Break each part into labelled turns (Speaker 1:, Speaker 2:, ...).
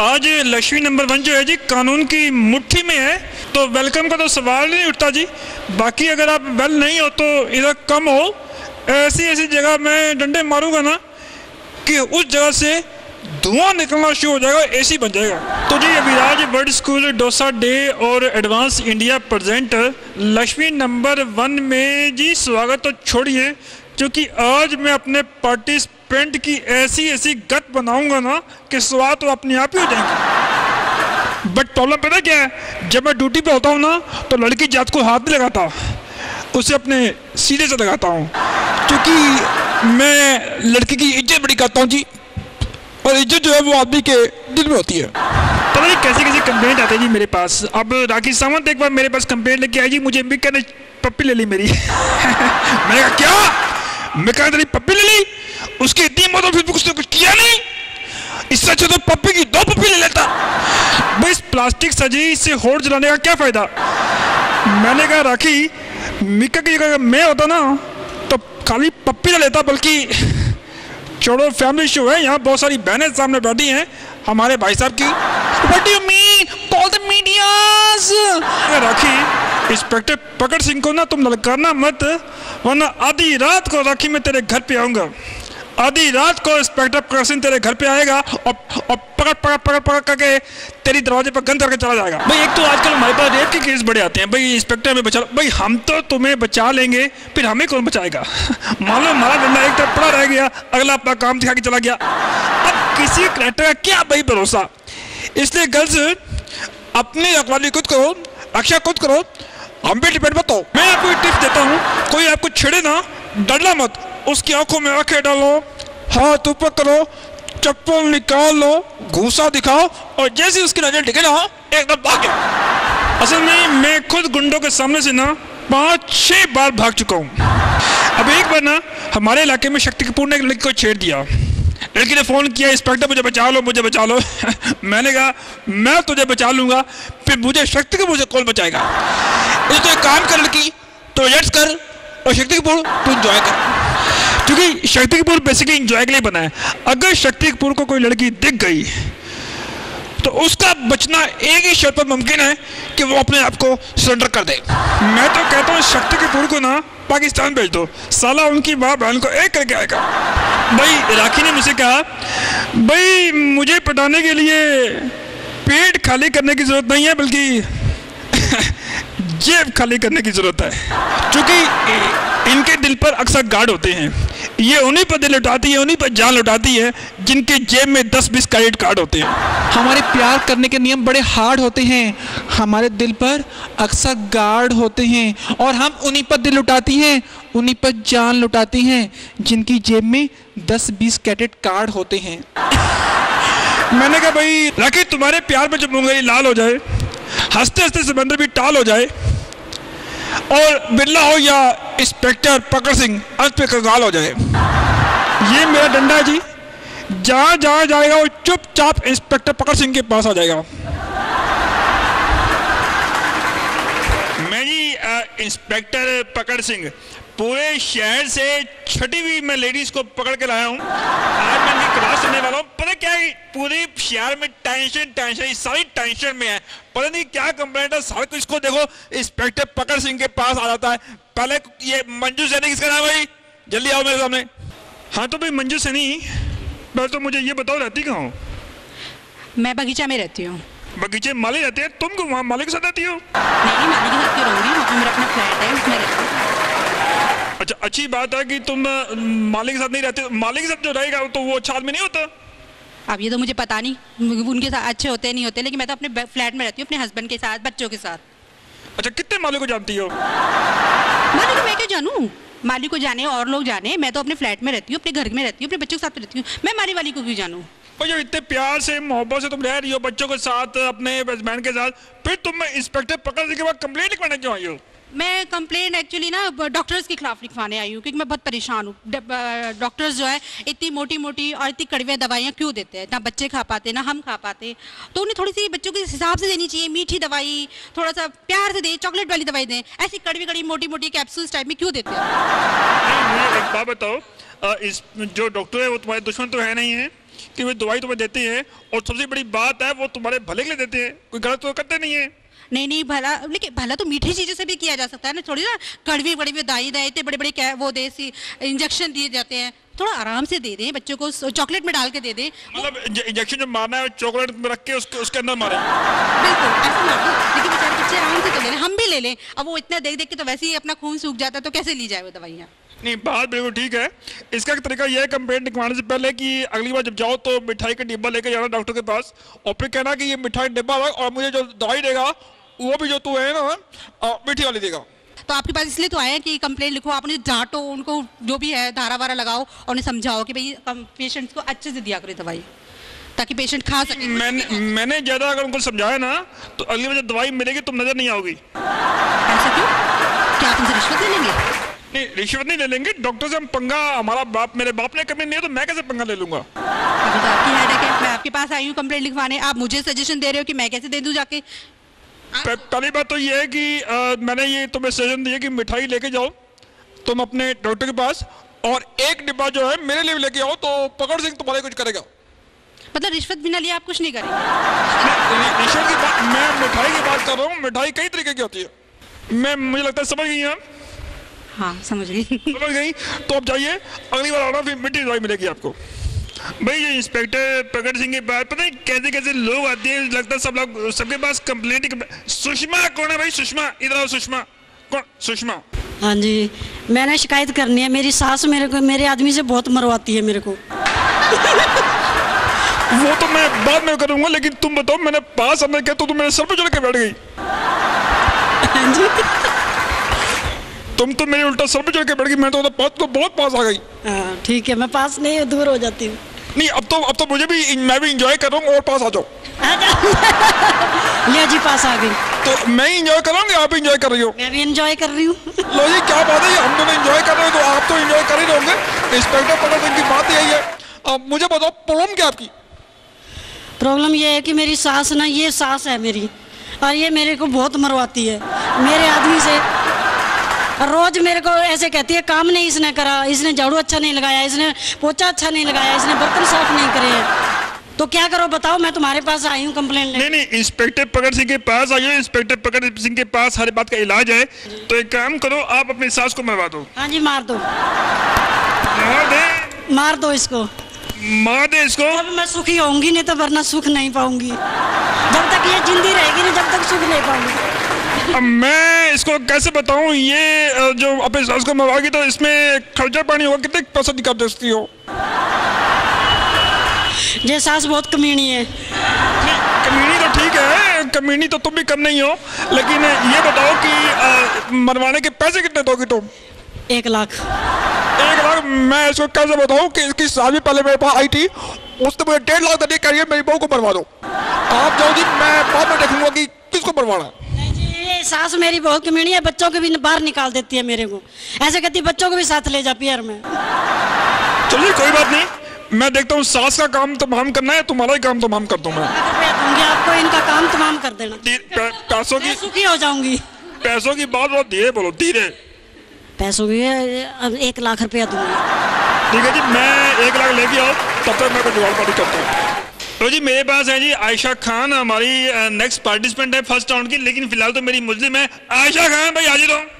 Speaker 1: आज लक्ष्मी नंबर 1 जो है जी कानून की मुट्ठी में है, तो वेलकम का तो सवाल नहीं उठता जी। बाकी अगर आप वेल नहीं हो तो इधर कम हो, ऐसी ऐसी जगह मैं डंडे मारूंगा ना कि उस जगह से धुआं निकलना शुरू हो जाएगा, एसी बन जाएगा। तो जी Abhiraj world school dosa day और advance India present Lakshmi number 1 में जी स्वागत तो छोड़िए, क्योंकि आज मैं अपने पार्टिसिपेंट की ऐसी ऐसी गत बनाऊंगा ना कि स्वाद तो अपने आप ही हो जाएंगे। बट प्रॉब्लम पता क्या है, जब मैं ड्यूटी पे होता हूँ ना तो लड़की जात को हाथ नहीं लगाता, उसे अपने सीधे से लगाता हूँ, क्योंकि मैं लड़की की इज्जत बड़ी करता हूँ जी, और इज्जत जो है वो आदमी के दिल में होती है। पता नहीं कैसी कैसी कंप्लेंट आते हैं जी मेरे पास। अब राखी सावंत एक बार मेरे पास कंप्लेंट लेके आई जी, मुझे मिक्का ने पप्पी ले ली मेरी। मैंने कहा क्या, मिक्का ने तेरी पप्पी ले ली? उसकी इतनी मौत और फिर उसने कुछ किया नहीं? इससे अच्छा तो पप्पी की 2 पप्पी ले लेता। भाई इस प्लास्टिक सजी से होड़ जलाने का क्या फायदा? मैंने कहा राखी, मिक्का की जगह मैं होता ना तो खाली पप्पी ले लेता, बल्कि छोड़ो फैमिली शो है, यहाँ बहुत सारी बहनें सामने बैठी हैं हमारे भाई साहब की। What do you mean? Call the medias. Rakhi, inspector Pakad Singh को ना तुम ललकारना मत, वरना आधी रात को राखी मैं तेरे घर पे आऊंगा। आधी रात को इंस्पेक्टर पकड़ सिंह तेरे घर पे आएगा और पकड़ करके तेरी दरवाजे पर गंद करके चला जाएगा। भाई एक तो आजकल हमारे पास रेप के केस बड़े आते हैं, भाई इंस्पेक्टर हमें बचा, भाई हम तो तुम्हें बचा लेंगे, फिर हमें कौन बचाएगा? मान लो हमारा डंडा एक तरफ पड़ा रह गया, अगला अपना काम दिखा के चला गया, अब किसी करेक्टर का क्या भाई भरोसा? इसलिए गर्ल्स अपनी रखवाली खुद करो, रक्षा खुद करो, हम पे डिपेंड मत हो। मैं आपको टिप्स देता हूँ, कोई आपको छेड़े ना, डरना मत, उसकी आंखों में आंखें डालो, हाथ ऊपर करो, चप्पल निकाल लो, घूसा दिखाओ, और जैसे उसकी नजर टिके ना एकदम भाग जाओ। असल में मैं खुद गुंडों के सामने से ना 5-6 बार भाग चुका हूँ। अब एक बार ना हमारे इलाके में शक्ति कपूर ने एक लड़की को छेड़ दिया। लड़की ने फोन किया, इंस्पेक्टर मुझे बचा लो, मुझे बचा लो। मैंने कहा मैं तुझे बचा लूंगा, फिर मुझे शक्ति कपूर से कौन बचाएगा? तो एक काम कर लड़की, तो एडजस्ट कर, और शक्ति कपूर तू एंजॉय कर, क्योंकि शक्ति कपूर बेसिकली एंजॉय के लिए बना है। अगर शक्ति कपूर को कोई लड़की दिख गई तो उसका बचना एक ही शर्त पर मुमकिन है कि वो अपने आप को सरेंडर कर दे। मैं तो कहता हूँ शक्ति कपूर को ना पाकिस्तान भेज दो, साला उनकी माँ बहन को एक करके आएगा। भाई राखी ने मुझसे कहा, भाई मुझे पटाने के लिए पेट खाली करने की जरूरत नहीं है, बल्कि जेब खाली करने की जरूरत है, क्योंकि इनके दिल पर अक्सर गार्ड होते हैं। ये उन्हीं पर दिल लुटाती है, उन्हीं पर जान लुटाती है जिनके जेब में 10-20 क्रेडिट कार्ड होते हैं।
Speaker 2: हमारे प्यार करने के नियम बड़े हार्ड होते हैं, हमारे दिल पर अक्सर गार्ड होते हैं, और हम उन्हीं पर दिल लुटाती हैं, उन्हीं पर जान लुटाती हैं जिनकी जेब में 10-20 क्रेडिट कार्ड होते हैं।
Speaker 1: मैंने कहा भाई राखी, तुम्हारे प्यार में जब मुंगली लाल हो जाए, हंसते हंसते समंदर भी टाल हो जाए, और बिरला हो या इंस्पेक्टर पकड़ सिंह अंत पे कंगाल हो जाए, ये मेरा डंडा है जी, जहां जहां जाएगा वो चुपचाप इंस्पेक्टर पकड़ सिंह के पास आ जाएगा। मैं जी इंस्पेक्टर पकड़ सिंह पूरे शहर से छठी हुई मैं लेडीज को पकड़ के लाया हूँ। आज मैं इनकी क्लास सुनने वाला हूँ। पता क्या है, पूरे शहर में टेंशन सारी टेंशन में है, पता नहीं क्या कंप्लेंट है। सारे इसको देखो इंस्पेक्टर पकड़ सिंह के पास आ जाता है। पहले ये मंजू सैनी किसका नाम है भाई, जल्दी आओ मेरे सामने। हाँ तो भाई मंजू सैनी, पहले तो मुझे ये बताओ रहती कहाँ हो?
Speaker 3: मैं बगीचा में रहती हूँ।
Speaker 1: बगीचे माली रहते हैं, तुम क्यों वहाँ माली के साथ रहती हो?
Speaker 3: नहीं, माली के साथ क्यों रहूँगी, मेरा अपना फ्लैट है, उसमें रहती हूँ।
Speaker 1: अच्छा, अच्छी बात है कि तुम मालिक के साथ नहीं रहते। मालिक के साथ जो रहेगा तो वो अच्छा आदमी नहीं होता?
Speaker 3: अब ये तो मुझे पता नहीं, उनके साथ अच्छे होते नहीं होते, लेकिन मैं तो अपने फ्लैट में रहती हूँ, अपने हस्बैंड के साथ, बच्चों के साथ।
Speaker 1: अच्छा, कितने मालिक को जानती हो?
Speaker 3: मालिक को मैं क्यों जानूँ, मालिक को जाने और लोग जाने, मैं तो अपने फ्लैट में रहती हूँ, अपने घर में रहती हूँ, अपने बच्चों के साथ रहती हूँ, मैं माली वाली को क्यों जानूँ?
Speaker 1: और जब इतने प्यार से मोहब्बत से तुम रह रही हो बच्चों के साथ, अपने हस्बैंड के साथ, फिर तुम इंस्पेक्टर पकड़ के बाद कंप्लेंट लिखवाने क्यों आई हो?
Speaker 3: मैं कंप्लेंट एक्चुअली ना डॉक्टर्स के खिलाफ लिखवाने आई हूँ, क्योंकि मैं बहुत परेशान हूँ। डॉक्टर्स जो है इतनी मोटी मोटी और इतनी कड़वी दवाइयाँ क्यों देते हैं, ना बच्चे खा पाते ना हम खा पाते, तो उन्हें थोड़ी सी बच्चों के हिसाब से देनी चाहिए। मीठी दवाई थोड़ा सा प्यार से दें, चॉकलेट वाली दवाई दें, ऐसी कड़वी कड़वी मोटी मोटी कैप्सूल्स टाइप में क्यों देते हैं?
Speaker 1: मुझे एक बात बताओ, इस जो डॉक्टर है वो तुम्हारे दुश्मन तो है नहीं है? कि वे दवाई तुम्हें देते हैं और सबसे बड़ी बात है वो तुम्हारे भले के लिए देते हैं, कोई गलत तो करते नहीं है।
Speaker 3: नहीं भला, लेकिन भला तो मीठी चीज़ों से भी किया जा सकता है ना, थोड़ी ना कड़वी बड़ी दवाई दे, इतने बड़े बड़े वो दे सी इंजेक्शन दिए जाते हैं, थोड़ा आराम से दे दें बच्चों को, चॉकलेट में डाल के दे दें।
Speaker 1: मतलब इंजेक्शन जब मारना है चॉकलेट में रख के उसके अंदर मारें।
Speaker 3: बिल्कुल ऐसा मार दो, लेकिन बेचारे बच्चे आराम से तो ले लें, हम भी ले लें। अब वो इतना देख के तो वैसे ही अपना खून सूख जाता है, तो कैसे ली जाए वो दवाइयाँ।
Speaker 1: नहीं, बात बिल्कुल ठीक है। इसका तरीका यह है कंप्लेंट लिखवाने से पहले कि अगली बार जब जाओ तो मिठाई का डिब्बा लेके जाना डॉक्टर के पास, और फिर कहना कि ये मिठाई डिब्बा रख और मुझे जो दवाई देगा वो भी जो तू है ना मीठी वाली देगा।
Speaker 3: तो आपके पास इसलिए तो आए हैं कि कंप्लेंट लिखो, आप उन्हें डांटो, उनको जो भी है धारा वारा लगाओ और उन्हें समझाओ कि भाई पेशेंट्स को अच्छे से दिया करें दवाई, ताकि पेशेंट खा सके।
Speaker 1: मैंने ज़्यादा अगर उनको समझाया ना तो अगली बार जब दवाई मिलेगी तुम नजर नहीं आओगी।
Speaker 3: ऐसा क्यों? क्या आप उनसे रिश्वत ले लेंगे?
Speaker 1: नहीं, रिश्वत नहीं ले लेंगे। डॉक्टर से हम पंगा, हमारा बाप, मेरे बाप ने कभी नहीं है तो मैं कैसे पंगा ले लूंगा।
Speaker 3: अभी तो आपकी हेडेक है, मैं आपके पास आई हूँ कंप्लेंट लिखवाने, आप मुझे सजेशन दे रहे हो कि मैं कैसे दे दूँ जाके।
Speaker 1: पहली बात तो ये है कि मैंने ये तुम्हें सजेशन दिया कि मिठाई लेके जाओ तुम अपने डॉक्टर के पास, और एक डिब्बा जो है मेरे लिए लेके आओ, तो पकड़ सिंह तुम्हारे कुछ करेगा।
Speaker 3: मतलब रिश्वत बिना लिए आप कुछ नहीं करेंगे?
Speaker 1: रिश्वत की बात, मैं मिठाई की बात कर रहा हूँ। मिठाई कई तरीके की होती है, मुझे लगता है समझ गई आप।
Speaker 3: हाँ समझ गई।
Speaker 1: समझ गई तो अब जाइए, अगली बार आना, फिर मीठी दवाई मिलेगी आपको। भाई ये इंस्पेक्टर प्रगट सिंह के बाद पता है कैसे कैसे लोग आते हैं, लगता है सब लोग, सबके पास कंप्लेंट। सुषमा कौन है भाई? सुषमा, इधर आओ। सुषमा कौन? सुषमा।
Speaker 4: हाँ जी, मैंने शिकायत करनी है। मेरी सास मेरे आदमी से बहुत मरवाती है मेरे को।
Speaker 1: वो तो मैं बाद में करूंगा, लेकिन तुम बताओ, मैंने पास आने के तो तुम मेरे सर पे चढ़ के बैठ गई।
Speaker 4: हाँ जी।
Speaker 1: तुम तो मेरे उल्टा सर पे चढ़ के बैठ गई, मैं तो बहुत पास आ गई।
Speaker 4: हाँ ठीक है, मैं पास नहीं, दूर हो जाती हूँ।
Speaker 1: नहीं, अब तो मुझे भी, मैं भी इंजॉय कर रहा हूँ, और पास आ जाओ।
Speaker 4: ये जी पास आ गई
Speaker 1: तो मैं इंजॉय कर रहा हूँ, आप इंजॉय कर रही हो।
Speaker 4: मैं भी इंजॉय कर रही हूँ।
Speaker 1: लो जी, क्या बात है, हम दोनों इंजॉय कर रहे हो तो आप तो इंजॉय कर ही रहोगे। इंस्पेक्टर प्रगट सिंह की बात यही है। अब मुझे बताओ प्रॉब्लम क्या आपकी?
Speaker 4: प्रॉब्लम ये है कि मेरी सास ना, ये सास है मेरी, और ये मेरे को बहुत मरवाती है मेरे आदमी से। रोज मेरे को ऐसे कहती है, काम नहीं इसने करा, इसने झाड़ू अच्छा नहीं लगाया, इसने पोछा अच्छा नहीं लगाया, इसने बर्तन साफ नहीं करे हैं। तो क्या करो बताओ, मैं तुम्हारे पास आई हूँ कंप्लेंट लेने।
Speaker 1: नहीं, इंस्पेक्टर प्रगट सिंह के पास आइए। इंस्पेक्टर प्रगट सिंह के पास हर बात का इलाज है। तो एक काम करो, आप अपनी सास को मरवा दो।
Speaker 4: हाँ जी, मार दो,
Speaker 1: मार दे,
Speaker 4: मार दो इसको,
Speaker 1: मार दे इसको।
Speaker 4: अब मैं सुखी होंगी, नहीं तो वरना सुख नहीं पाऊंगी। जब तक ये जिंदी रहेगी ना, जब तक सुख नहीं पाऊंगी।
Speaker 1: अब मैं इसको कैसे बताऊं, ये जो अपने सास को मरवाएगी तो इसमें खर्चा पानी होगा, कितने पैसा दिखा सकती हो?
Speaker 4: ये सास बहुत कमीनी है।
Speaker 1: कमीनी तो ठीक है, कमीनी तो तुम भी कम नहीं हो, लेकिन ये बताओ कि मरवाने के पैसे कितने दोगी तुम?
Speaker 4: 1 लाख।
Speaker 1: 1 लाख? मैं इसको कैसे बताऊं कि इसकी शादी पहले मेरे पास आई थी, उसने मुझे 1.5 लाख देने करिए मेरी बहू को मरवा दो। आप जाओ जी, मैं बाद में देखूंगा कि किसको मरवाना है।
Speaker 4: ये सास मेरी बहुत कमीनी है, बच्चों को भी बाहर निकाल देती है मेरे को, ऐसे कहती है बच्चों को भी साथ ले जा पियर में।
Speaker 1: चलिए कोई बात नहीं, मैं देखता हूँ सास का काम तमाम करना है, तुम्हारा ही काम तमाम कर दूं मैं।
Speaker 4: दूंगी आपको, इनका काम तमाम कर देना।
Speaker 1: पैसों की,
Speaker 4: सुखी हो जाऊंगी।
Speaker 1: पैसों की बात बहुत धीरे बोलो, धीरे।
Speaker 4: पैसों की अब 1 लाख रुपया दूंगी।
Speaker 1: ठीक है जी, मैं 1 लाख लेके आओ, तब तक मैं जुगाड़ पार्टी करता हूँ। तो जी मेरे पास है जी आयशा खान, हमारी नेक्स्ट पार्टिसिपेंट है फर्स्ट राउंड की, लेकिन फिलहाल तो मेरी मुस्लिम है। आयशा खान भाई हाजिर हो।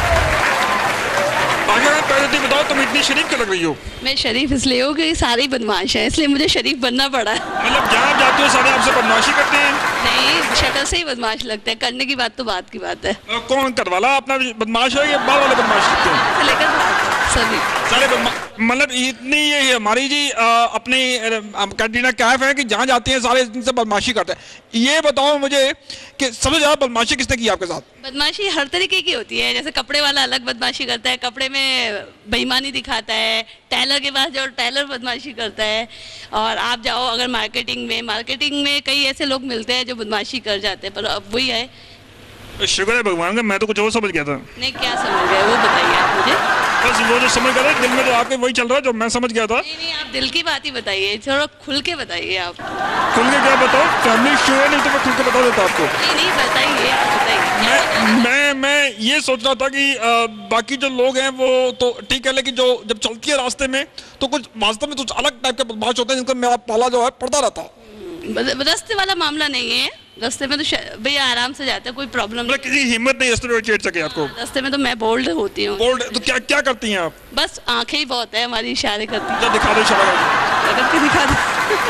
Speaker 1: आयशा खान, पहले तो बताओ तुम इतनी शरीफ क्यों लग रही हो?
Speaker 5: मैं शरीफ इसलिए हूँ कि सारे बदमाश हैं, इसलिए मुझे शरीफ बनना पड़ा।
Speaker 1: मतलब जहाँ आप जाते हो सारे आपसे बदमाशी करते हैं?
Speaker 5: नहीं, शक्ल से ही बदमाश लगते हैं, करने की बात तो बात की बात है।
Speaker 1: कौन कर वाला अपना बदमाश है या बाहर वाले बदमाश करते हैं?
Speaker 5: से लेकर बाहर तक सभी
Speaker 1: सारे मतलब इतनी ये हमारी जी अपनी कैटरीना कैफ है कि जहाँ जाती हैं सारे इनसे बदमाशी करते हैं। ये बताओ मुझे कि सबसे ज़्यादा बदमाशी किसने की आपके साथ?
Speaker 5: बदमाशी हर तरीके की होती है, जैसे कपड़े वाला अलग बदमाशी करता है, कपड़े में बेईमानी दिखाता है, टेलर के पास जाओ टेलर बदमाशी करता है, और आप जाओ अगर मार्केटिंग में कई ऐसे लोग मिलते हैं जो बदमाशी कर जाते हैं, पर अब वही है।
Speaker 1: शुक्र है भगवान का, मैं तो कुछ और समझ गया था।
Speaker 5: नहीं, क्या समझ गए वो बताइए आप मुझे।
Speaker 1: बस वो जो समझ गया था दिल में, तो आपके वही चल रहा है जो मैं समझ गया था।
Speaker 5: नहीं, आप दिल की बात ही बताइए, थोड़ा खुल के बताइए आप।
Speaker 1: खुल के क्या बताओ, फैमिली शो है, नहीं तो मैं खुल के बता देता आपको।
Speaker 5: नहीं बताइए, आप बताइए।
Speaker 1: मैं ये सोच रहा था कि बाकी जो लोग हैं वो तो ठीक है, लेकिन जो जब चलती है रास्ते में तो कुछ वास्तव में कुछ अलग टाइप के बदमाश होते हैं जिनका मेरा पाला जो है पड़ता रहता है।
Speaker 5: रास्ते वाला मामला नहीं है, रास्ते में तो भैया आराम से जाता है, कोई प्रॉब्लम नहीं।
Speaker 1: किसी हिम्मत नहीं रास्ते में छेड़ सके आपको?
Speaker 5: रास्ते में तो मैं बोल्ड होती हूँ।
Speaker 1: बोल्ड तो क्या क्या करती हैं आप?
Speaker 5: बस आंखें ही बहुत है हमारी, इशारे करती हैं।
Speaker 1: दिखा दो इशारा
Speaker 5: करके दिखा दो।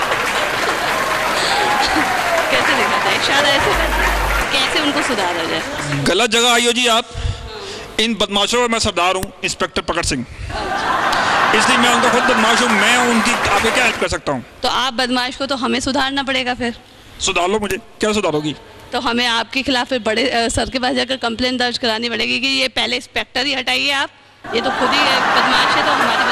Speaker 5: कैसे दिखाता है इशारा, ऐसे कैसे उनको सुधारा जाए?
Speaker 1: गलत जगह आई हो जी आप। इन बदमाशों में मैं सरदार हूँ, इंस्पेक्टर प्रकट सिंह, इसलिए मैं उनका खुद बदमाश हूँ। मैं उनकी आपके क्या हेल्प कर सकता हूँ?
Speaker 5: तो आप बदमाश को तो हमें सुधारना पड़ेगा फिर।
Speaker 1: सुधार लो मुझे, क्या सुधारोगी?
Speaker 5: तो हमें आपके खिलाफ फिर बड़े सर के पास जाकर कंप्लेन दर्ज करानी पड़ेगी कि ये पहले इंस्पेक्टर ही हटाइए आप, ये तो खुद ही बदमाश है, तो हमारी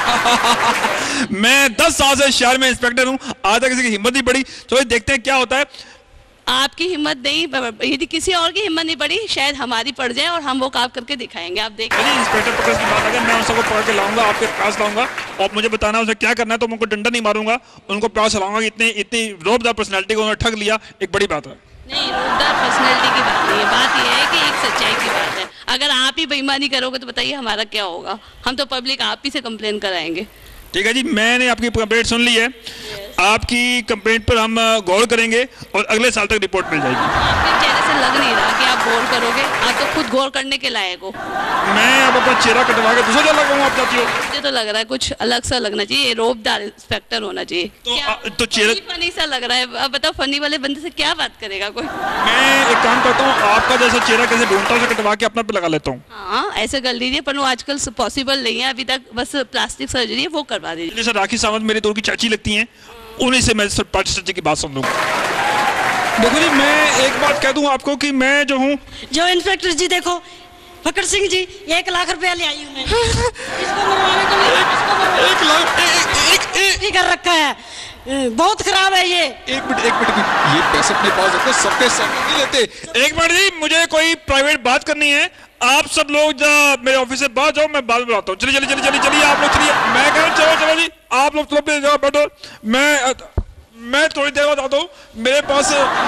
Speaker 5: बदमाशों की।
Speaker 1: मैं 10 साल से शहर में इंस्पेक्टर हूँ, आज तक किसी की हिम्मत नहीं पड़ी। चलो देखते हैं क्या होता है।
Speaker 5: आपकी हिम्मत नहीं, यदि किसी और की हिम्मत नहीं पड़ी, शायद हमारी पड़ जाए और हम वो काम करके दिखाएंगे, आप देखिए।
Speaker 1: इंस्पेक्टर प्रकाश की बात अगर मैं उन सबको पकड़ के लाऊंगा, आपके पास लाऊंगा और मुझे बताना उसे क्या करना है, तो मैं उनको डंडा नहीं मारूंगा, उनको प्यास चलाऊंगा। इतनी रोबदार पर्सनैलिटी को उन्होंने ठग लिया, एक बड़ी बात है।
Speaker 5: नहीं, रोबदार पर्सनैलिटी की बात नहीं है, बात यह है कि एक सच्चाई की बात है। अगर आप ही बेईमानी करोगे तो बताइए हमारा क्या होगा? हम तो पब्लिक आप ही से कंप्लेन कराएंगे।
Speaker 1: ठीक है जी, मैंने आपकी कंप्लेंट सुन ली है। आपकी कंप्लेंट पर हम गौर करेंगे और अगले साल तक रिपोर्ट मिल जाएगी।
Speaker 5: आपके चेहरे से लग नहीं रहा कि आप गौर करोगे, आप तो खुद गौर करने के लायक हो।
Speaker 1: मैं अब अपना चेहरा कटवा के दूसरा क्या लगाऊंगा आप चाहती हो?
Speaker 5: मुझे तो लग रहा है कुछ अलग सा लगना चाहिए, रोबदार इंस्पेक्टर होना चाहिए।
Speaker 1: तो चेहरा
Speaker 5: फनी सा लग रहा है। अब बताओ, फनी वाले बंदे से क्या बात करेगा कोई?
Speaker 1: मैं एक काम करता हूँ, आपका जैसा चेहरा कैसे ढूंढता हूँ कटवा के अपना पे लगा लेता हूँ।
Speaker 5: हाँ, ऐसे कर लीजिए, पर वो आजकल पॉसिबल नहीं है अभी तक, बस प्लास्टिक सर्जरी है, वो करवा दीजिए।
Speaker 1: जैसे राखी सावंत मेरी दूर की चाची लगती हैं, उन्हीं से मैं चाची की बात सुन लूँगा। देखो जी, मैं एक बात कह दूं आपको कि मैं जो हूँ,
Speaker 4: जो इंस्पेक्टर जी देखो, फकर सिंह जी 1 लाख रुपया ले आई हूँ मैं। इसको मरवाने के लिए
Speaker 1: 1 लाख
Speaker 4: ही कर रखा है, बहुत खराब है ये।
Speaker 1: एक मिनट ये पैसे अपने पास रखो, सबके सामने नहीं लेते। एक मिनट जी, मुझे कोई प्राइवेट बात करनी है। आप सब लोग मेरे ऑफिस से बाहर जाओ, मैं बाद में बुलाता हूँ। चलिए आप लोग चलिए, मैं कह रहा हूँ चलो जी, आप लोग चलो अपनी जगह बैठो। मैं थोड़ी देर बाद आता हूँ। मेरे पास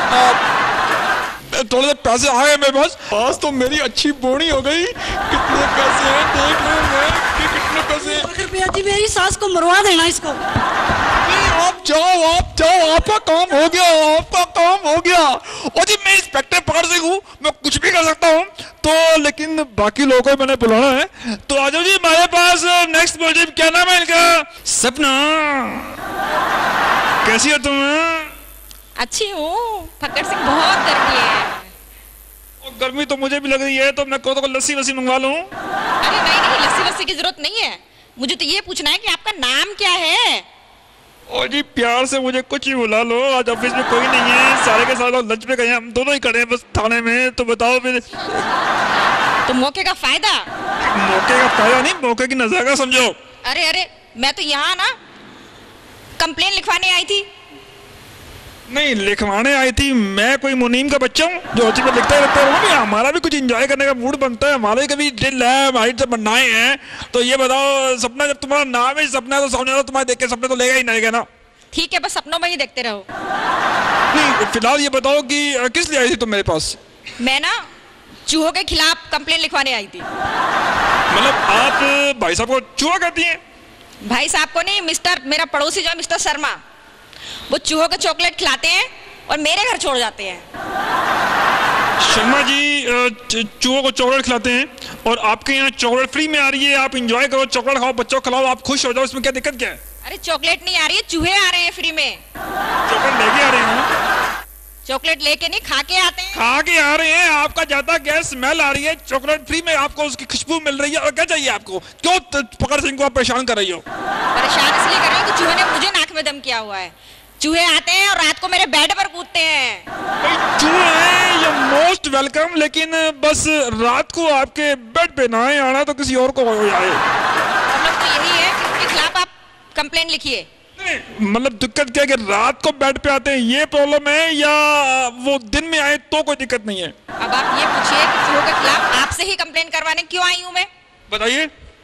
Speaker 1: थोड़े से पैसे आ गए मेरे पास तो मेरी अच्छी बोनी हो गई। कितने पैसे हैं देख लो मैं कि कितने पैसे।
Speaker 4: रुपया जी, मेरी सास को मरवा देना इसको।
Speaker 1: आप जाओ, आपका काम हो गया। और जी, मैं इंस्पेक्टर प्रकट सिंह हूँ, मैं कुछ भी कर सकता हूँ। तो लेकिन बाकी लोगों को मैंने बुलाना है, तो आ जाओ जी हमारे पास। नेक्स्ट बोलिए, क्या नाम है इनका? सपना, कैसी हो तुम?
Speaker 6: अच्छी हूँ फकर सिंह, बहुत गर्मी है।
Speaker 1: और गर्मी तो मुझे भी लग रही है, तो मैं को लस्सी वस्सी मंगवा लूँ?
Speaker 6: अरे नहीं, लस्सी वस्सी की जरूरत नहीं है। मुझे तो ये पूछना है कि आपका नाम क्या है?
Speaker 1: और जी प्यार से मुझे कुछ ही बुला लो, आज ऑफिस में कोई नहीं है, सारे के सारे लोग लंच पे गए हैं, हम दोनों ही खड़े हैं बस थाने में। तो बताओ फिर।
Speaker 6: तो मौके का फायदा?
Speaker 1: मौके का फायदा नहीं, मौके की नज़ाकत समझो।
Speaker 6: अरे मैं तो यहाँ ना कंप्लेन लिखवाने आई थी।
Speaker 1: नहीं लिखवाने आई थी, मैं कोई मुनीम का बच्चा हूँ जो अच्छी में लिखता ही रहता हूँ? हमारा भी कुछ एंजॉय करने का मूड बनता है, हमारे कभी दिल है, हमारी से बनाए हैं। तो ये बताओ सपना, जब तुम्हारा नाम ही सपना है तो सामने वाला तुम्हारे देख के सपने तो लेगा ही नहीं ना?
Speaker 6: ठीक है, बस सपनों में ही देखते रहो।
Speaker 1: नहीं फिलहाल ये बताओ कि किस लिए आई थी तुम मेरे पास?
Speaker 6: मैं ना चूहों के खिलाफ कंप्लेन लिखवाने आई थी।
Speaker 1: मतलब आप भाई साहब को चूहा कहती हैं?
Speaker 6: भाई साहब को नहीं, मेरा पड़ोसी जो है मिस्टर शर्मा, वो चूहों को चॉकलेट खिलाते हैं और मेरे घर छोड़ जाते हैं।
Speaker 1: शर्मा जी चूहों को चॉकलेट खिलाते हैं और आपके यहाँ चॉकलेट फ्री में आ रही है, आप एंजॉय करो, चॉकलेट खाओ, बच्चों को खिलाओ, आप खुश हो जाओ, इसमें क्या दिक्कत क्या है?
Speaker 6: अरे चॉकलेट नहीं आ रही है, चूहे आ रहे हैं फ्री में।
Speaker 1: चॉकलेट लेके आ रहे हैं?
Speaker 6: चॉकलेट लेके नहीं, खा के आते हैं।
Speaker 1: खा के आ रहे हैं, आपका ज्यादा गैस स्मेल आ रही है, चॉकलेट फ्री में आपको उसकी खुशबू मिल रही है, और क्या चाहिए आपको? क्यों फकर सिंह को आप परेशान कर रही हो?
Speaker 6: परेशान इसलिए कर रही हूँ कि चूहे ने मुझे नाक में दम किया हुआ है। चूहे आते हैं और रात को मेरे बेड पर कूदते हैं।
Speaker 1: चूहे हैं ये मोस्ट वेलकम, लेकिन बस रात को आपके बेड पे ना आना तो किसी और को आए।
Speaker 6: मतलब तो यही है कि उनके खिलाफ आप कंप्लेन लिखिए।
Speaker 1: मतलब दिक्कत क्या है कि रात को बेड पे आते हैं ये प्रॉब्लम है, या वो दिन में आए तो कोई दिक्कत नहीं है?
Speaker 6: अब आप ये पूछिए कि चूहों के खिलाफ आपसे ही कंप्लेन करवाने क्यों आई हूँ मैं?
Speaker 1: बताइए।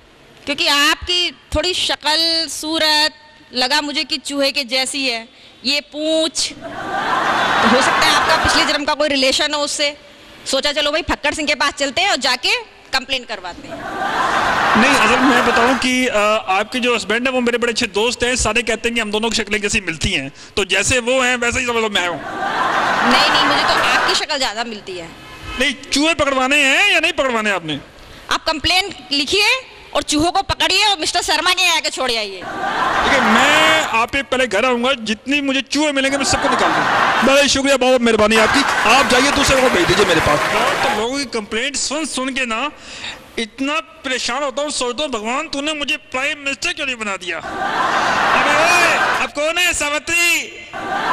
Speaker 6: क्योंकि आपकी थोड़ी शक्ल सूरत लगा मुझे कि चूहे के जैसी है, ये पूंछ, तो हो सकता है आपका पिछले जन्म का कोई रिलेशन हो उससे। सोचा चलो भाई फक्कड़ सिंह के पास चलते हैं और जाके कंप्लेंट करवाते हैं।
Speaker 1: नहीं, असल मैं बताऊं कि आपके जो हस्बैंड है वो मेरे बड़े अच्छे दोस्त हैं, सारे कहते हैं कि हम दोनों की शक्लें जैसी मिलती हैं, तो जैसे वो हैं वैसे ही समझ लो मैं हूँ।
Speaker 6: नहीं, मुझे तो आपकी शक्ल ज्यादा मिलती है।
Speaker 1: नहीं, चूहे पकड़वाने हैं या नहीं पकड़वाने आपने?
Speaker 6: आप कंप्लेंट लिखिए और चूहों को पकड़िए और मिस्टर शर्मा के यहाँ आके छोड़ आइए।
Speaker 1: ठीक है, मैं आपके पहले घर आऊंगा, जितनी मुझे चूहे मिलेंगे मैं सबको निकाल दूंगा। बड़ा शुक्रिया, बहुत मेहरबानी आपकी। आप जाइए, दूसरे को भेज दीजिए मेरे पास। तो लोगों की कंप्लेंट सुन के ना इतना परेशान होता हूँ, सोचता हूँ भगवान तूने मुझे प्राइम मिनिस्टर क्यों नहीं बना दिया। अबे ओए, अब कौन है सावित्री?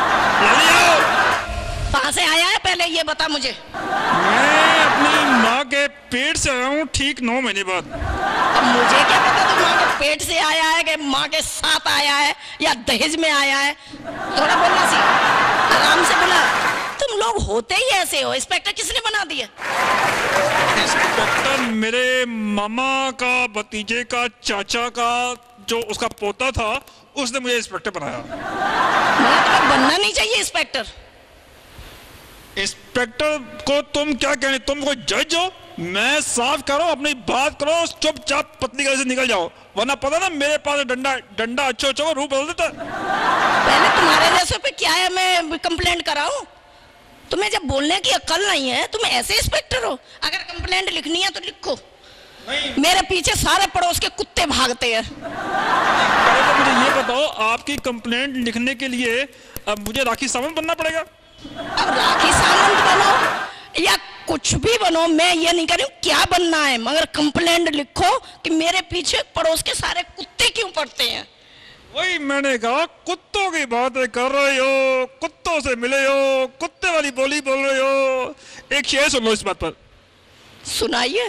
Speaker 7: कहाँ से आया है पहले ये बता मुझे।
Speaker 1: मैं अपनी माँ के पेट से आया हूँ ठीक 9 महीने बाद।
Speaker 7: अब मुझे क्या पता तू माँ के पेट से आया है कि माँ के साथ आया है या दहेज में आया है। थोड़ा बोलना सी, आराम से बोला। तुम लोग होते ही ऐसे हो। इंस्पेक्टर किसने बना दिया?
Speaker 1: इंस्पेक्टर मेरे मामा का भतीजे का चाचा का जो उसका पोता था उसने मुझे इंस्पेक्टर बनाया।
Speaker 7: मगर तुम्हें बनना नहीं चाहिए इंस्पेक्टर।
Speaker 1: इंस्पेक्टर को तुम क्या कहने, तुम कोई जज हो? मैं साफ करो, अपनी बात करो, चुपचाप पत्नी घर से निकल जाओ, वरना पता ना मेरे पास डंडा अच्छा रूप बदल देता।
Speaker 7: पहले तुम्हारे जैसे पे क्या है मैं कंप्लेंट कराऊं? तुम्हें जब बोलने की अक्ल नहीं है, तुम ऐसे इंस्पेक्टर हो। अगर कंप्लेंट लिखनी है तो लिखो। मेरे पीछे सारे पड़ोस के कुत्ते भागते हैं।
Speaker 1: पहले तो मुझे ये बताओ, आपकी कंप्लेंट लिखने के लिए अब मुझे राखी सावंत बनना पड़ेगा?
Speaker 7: अब राखी सावंत बनो या कुछ भी बनो, मैं ये नहीं कह रही हूँ क्या बनना है, मगर कंप्लेंट लिखो कि मेरे पीछे पड़ोस के सारे कुत्ते क्यों पड़ते हैं।
Speaker 1: वही मैंने कहा, कुत्तों की बातें कर रहे हो, कुत्तों से मिले हो, कुत्ते वाली बोली बोल रहे हो। एक शेर सुन लो इस बात पर।
Speaker 7: सुनाइए।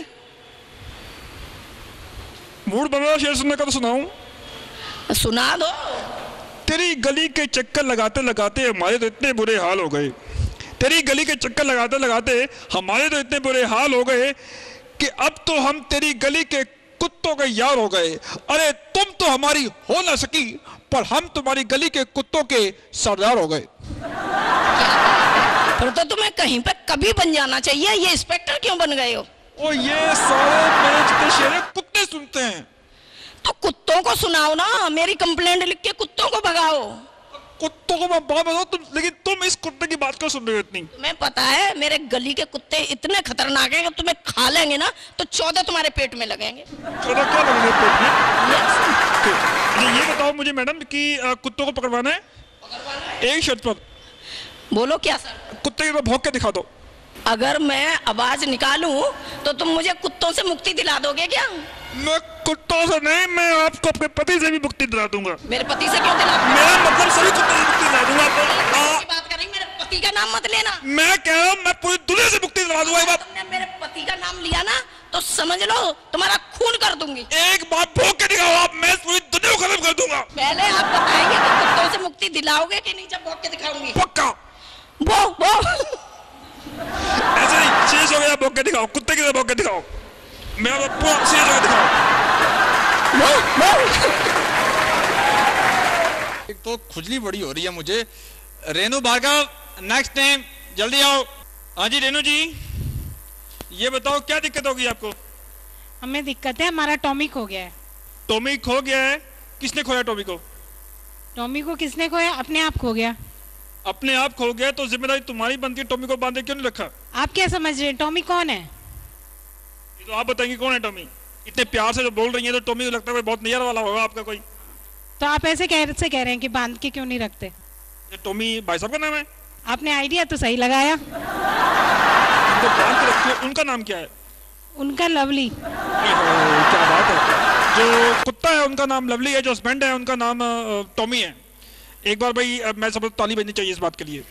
Speaker 1: मूड बन रहा शेर सुनने का तो सुनाऊं?
Speaker 7: सुना दो।
Speaker 1: तेरी गली के चक्कर लगाते लगाते हमारे तो इतने बुरे हाल हो गए, तेरी गली के चक्कर लगाते लगाते हमारे तो इतने बुरे हाल हो गए कि अब तो हम तेरी गली के कुत्तों के यार हो गए। अरे तुम तो हमारी हो ना सकी, पर हम तुम्हारी गली के कुत्तों के सरदार हो गए।
Speaker 7: फिर तो तुम्हें कहीं पे कभी बन जाना चाहिए। ये इंस्पेक्टर क्यों बन गए हो?
Speaker 1: ओ ये सारे मेरे जितने शेर कुत्ते सुनते हैं।
Speaker 7: तो कुत्तों को सुनाओ ना, मेरी कंप्लेंट लिख के कुत्तों को भगाओ।
Speaker 1: कुत्तों को मैं बात बताऊं तुम, लेकिन तुम इस कुत्ते की बात क्यों सुन रहे हो इतनी?
Speaker 7: तुम्हें पता है मेरे गली के कुत्ते इतने खतरनाक हैं कि तुम्हें खा लेंगे ना तो 14 तुम्हारे पेट में लगेंगे।
Speaker 1: 14 क्या लगेंगे पेट में? अच्छा ये बताओ मुझे मैडम कि कुत्तों को पकड़वाना है एक शर्त पर।
Speaker 7: बोलो क्या सर?
Speaker 1: कुत्ते की तरह भौंक के दिखा दो।
Speaker 7: अगर मैं आवाज निकालूं तो तुम मुझे कुत्तों से मुक्ति दिला दोगे क्या?
Speaker 1: मैं कुत्तों से नहीं, मैं आपको अपने पति से भी मुक्ति दिला दूंगा।
Speaker 7: मेरे पति से क्यों दिला?
Speaker 1: मेरा मतलब सभी कुत्तों से मुक्ति दिला दूंगा।
Speaker 7: बात कर रही, मेरे पति का नाम मत लेना।
Speaker 1: मैं कह रहा हूँ मैं पूरी दुनिया से मुक्ति दिला दूंगा।
Speaker 7: तुमने मेरे पति का नाम लिया ना तो समझ लो तुम्हारा खून कर दूंगी।
Speaker 1: एक बार भौंक के दिखाओ आप, मैं पूरी दुनिया को खत्म कर दूंगा।
Speaker 7: पहले आप बताएंगे कि कुत्तों से मुक्ति दिलाओगे कि नहीं? जब भौंक के दिखाऊंगी।
Speaker 1: पक्का।
Speaker 7: वो
Speaker 1: ऐसे नहीं, शेष हो गया भौंक के दिखाओ, कुत्ते की तरह भौंक के दिखाओ। मेरा पूरा शेष हो गया दिखाओ। एक तो खुजली बड़ी हो रही है मुझे। रेनू भार्गव, नेक्स्ट टाइम जल्दी आओ। हाँ जी रेनू जी, ये बताओ क्या दिक्कत होगी आपको?
Speaker 8: हमें दिक्कत है, हमारा टॉमी खो गया है।
Speaker 1: टॉमी खो गया है? किसने खोया टॉमी को?
Speaker 8: टॉमी को किसने खोया? अपने आप खो गया।
Speaker 1: अपने आप खो गया तो जिम्मेदारी तुम्हारी बनती है, टॉमी को बांधे क्यों नहीं रखा?
Speaker 8: आप क्या समझ रहे हैं? टॉमी कौन है?
Speaker 1: ये तो आप बताएंगे कौन है टॉमी। इतने प्यार से जो बोल रही है तो टॉमी को लगता है बहुत नियर वाला होगा आपका कोई।
Speaker 8: तो आप ऐसे कैसे कह रहे हैं कि बांध के क्यों नहीं रखते?
Speaker 1: टॉमी भाई साहब का नाम है।
Speaker 8: आपने आइडिया तो सही लगाया।
Speaker 1: इनको बांध के रखते हो, उनका नाम क्या है?
Speaker 8: उनका लवली।
Speaker 1: क्या बात है। जो कुत्ता है उनका नाम लवली है, जो हस्बैंड है उनका नाम टॉमी है। एक बार भाई मैं सब ताली बजनी चाहिए इस बात के लिए।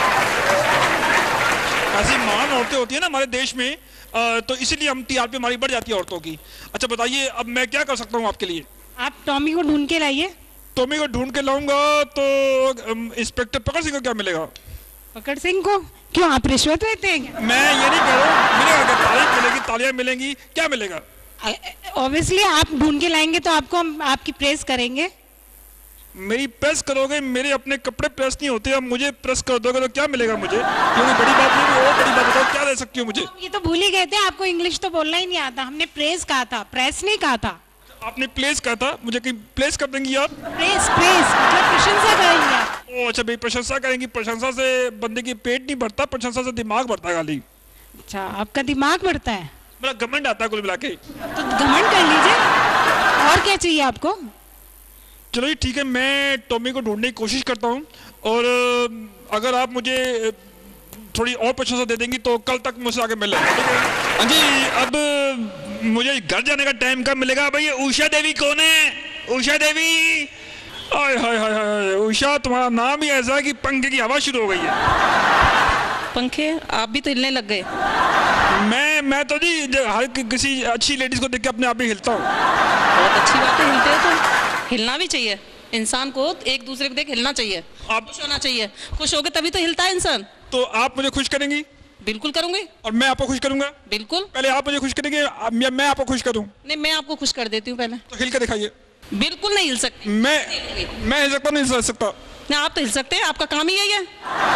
Speaker 1: ऐसी महान औरतें होती है ना हमारे देश में, तो इसीलिए हम टीआरपी हमारी बढ़ जाती है औरतों की। अच्छा बताइए अब मैं क्या कर सकता हूँ आपके लिए?
Speaker 8: आप टॉमी को ढूंढ के लाइए।
Speaker 1: टॉमी को ढूंढ के लाऊंगा तो इंस्पेक्टर पकड़ सिंह को क्या मिलेगा?
Speaker 8: पकड़ सिंह को? क्यों आप रिश्वत लेते हैं?
Speaker 1: मैं ये नहीं कह रहा हूँ, मिलेगा क्या? तारीफ मिलेगी, तालियां मिलेंगी, क्या मिलेगा?
Speaker 8: ऑब्वियसली आप ढूंढ के लाएंगे तो आपको हम आपकी प्रेस करेंगे।
Speaker 1: मेरी प्रेस करोगे? मेरे अपने कपड़े प्रेस नहीं होते, अब मुझे प्रेस कर दोगे तो क्या मिलेगा मुझे? क्योंकि बड़ी बात नहीं, कोई और बड़ी बात बताओ, क्या दे सकती हो मुझे?
Speaker 8: ये तो भूल ही गए थे, आपको इंग्लिश तो बोलना ही नहीं आता। हमने प्रेस कहा था, प्रेस नहीं कहा था।
Speaker 1: आपने प्लेस कहा था, मुझे कहीं प्लेस कर देंगी आप?
Speaker 8: प्रेस प्रेस मतलब प्रशंसा करेंगे आप।
Speaker 1: ओ अच्छा भाई, प्रशंसा करेंगी। प्रशंसा से बंदे की पेट नहीं बढ़ता, प्रशंसा से दिमाग बढ़ता है खाली।
Speaker 8: अच्छा, आपका दिमाग बढ़ता है?
Speaker 1: मेरा घमंड आता है कुल मिला के।
Speaker 8: तो घमंड कर लीजिए, और क्या चाहिए आपको?
Speaker 1: चलो जी ठीक है, मैं टॉमी को ढूंढने की कोशिश करता हूँ, और अगर आप मुझे थोड़ी और प्रशंसा दे देंगी तो कल तक मुझसे आगे मिल लेंगे, ठीक है? हाँ जी, अब मुझे घर जाने का टाइम कब मिलेगा? भाई उषा देवी कौन है? उषा देवी, हाय हाय हाय हाय, उषा तुम्हारा नाम ही ऐसा है कि पंखे की हवा शुरू हो गई है।
Speaker 5: पंखे? आप भी तो हिलने लग गए।
Speaker 1: मैं तो जी हर किसी अच्छी लेडीज को देख के अपने आप ही हिलता हूँ।
Speaker 5: बहुत अच्छी बात है, हिलते हो तो हिलना भी चाहिए। इंसान को एक दूसरे को देख हिलना चाहिए,
Speaker 1: आप
Speaker 5: खुश होना चाहिए। खुश होगे तभी तो हिलता है इंसान।
Speaker 1: तो आप मुझे खुश करेंगी?
Speaker 5: बिल्कुल करूंगी।
Speaker 1: और मैं आपको खुश करूंगा?
Speaker 5: बिल्कुल।
Speaker 1: पहले आप मुझे खुश करेंगे या मैं आपको खुश करूं?
Speaker 5: नहीं, मैं आपको खुश कर देती हूँ पहले।
Speaker 1: तो हिल के दिखाइए।
Speaker 5: बिल्कुल नहीं हिल सकती।
Speaker 1: मैं हिल सकता नहीं हिल सकता?
Speaker 5: ना, आप तो हिल सकते हैं, आपका काम ही यही है।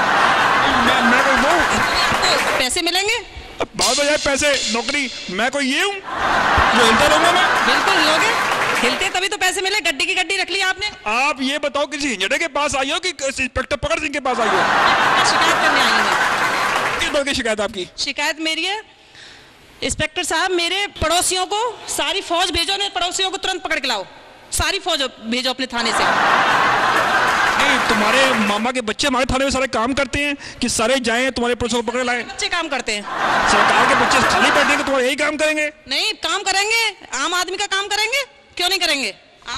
Speaker 1: मैं कोई वो
Speaker 5: आपको पैसे मिलेंगे?
Speaker 1: बात हो जाए पैसे, नौकरी, मैं कोई ये हूँ जो हिलता रहूंगा मैं?
Speaker 5: बिल्कुल हिलोगे, हिलते तभी तो पैसे मिले। गड्डी की गड्डी रख ली आपने।
Speaker 1: आप ये बताओ, किसी हिंजड़े के पास आई हो कि इंस्पेक्टर पकड़ सिंह के पास आई हो?
Speaker 5: मैं शिकायत करने आई हूँ।
Speaker 1: किस बात की शिकायत आपकी?
Speaker 5: शिकायत मेरी है, इंस्पेक्टर साहब मेरे पड़ोसियों को सारी फौज भेजो, ने पड़ोसियों को तुरंत पकड़ के लाओ। सारी फौज भेजो अपने थाने से।
Speaker 1: नहीं, तुम्हारे मामा के बच्चे हमारे थाने में सारे काम करते हैं कि सारे जाएं तुम्हारे पड़ोसियों को पकड़ लाएं?
Speaker 5: बच्चे काम करते हैं।
Speaker 1: सरकार के बच्चे खाली बैठेंगे, तुम्हारे यही काम करेंगे?
Speaker 5: नहीं, काम करेंगे, आम आदमी का काम करेंगे, क्यों नहीं करेंगे?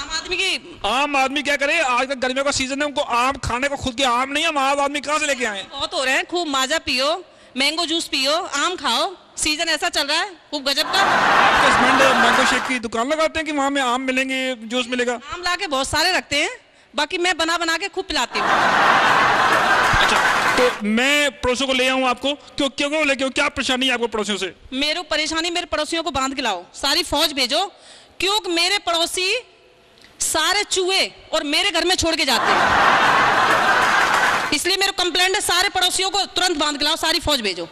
Speaker 5: आम आदमी
Speaker 1: क्या करे? आज का गर्मियों का सीजन है, उनको आम खाने को खुद के आम नहीं है, हम आम आदमी कहाँ से लेके आए?
Speaker 5: बहुत हो रहे हैं, खूब माजा पियो, मैंगो जूस पियो, आम खाओ, सीजन ऐसा चल रहा है खूब गजब का।
Speaker 1: आपके हस्बैंड मैंगो शेक की दुकान लगाते हैं कि वहाँ में आम मिलेंगे, जूस मिलेगा?
Speaker 5: आम लाके बहुत सारे रखते हैं, बाकी मैं बना बना के खूब पिलाती हूँ।
Speaker 1: अच्छा, तो मैं पड़ोसियों को ले आऊँ आपको? क्यों लेके? क्या परेशानी है आपको पड़ोसियों से?
Speaker 5: मेरे परेशानी, मेरे पड़ोसियों को बांध के लाओ, सारी फौज भेजो, क्योंकि मेरे पड़ोसी सारे चूहे और मेरे घर में छोड़ के जाते हैं, इसलिए मेरे कंप्लेंट है। सारे पड़ोसियों को तुरंत बांध के लाओ, सारी फौज भेजो।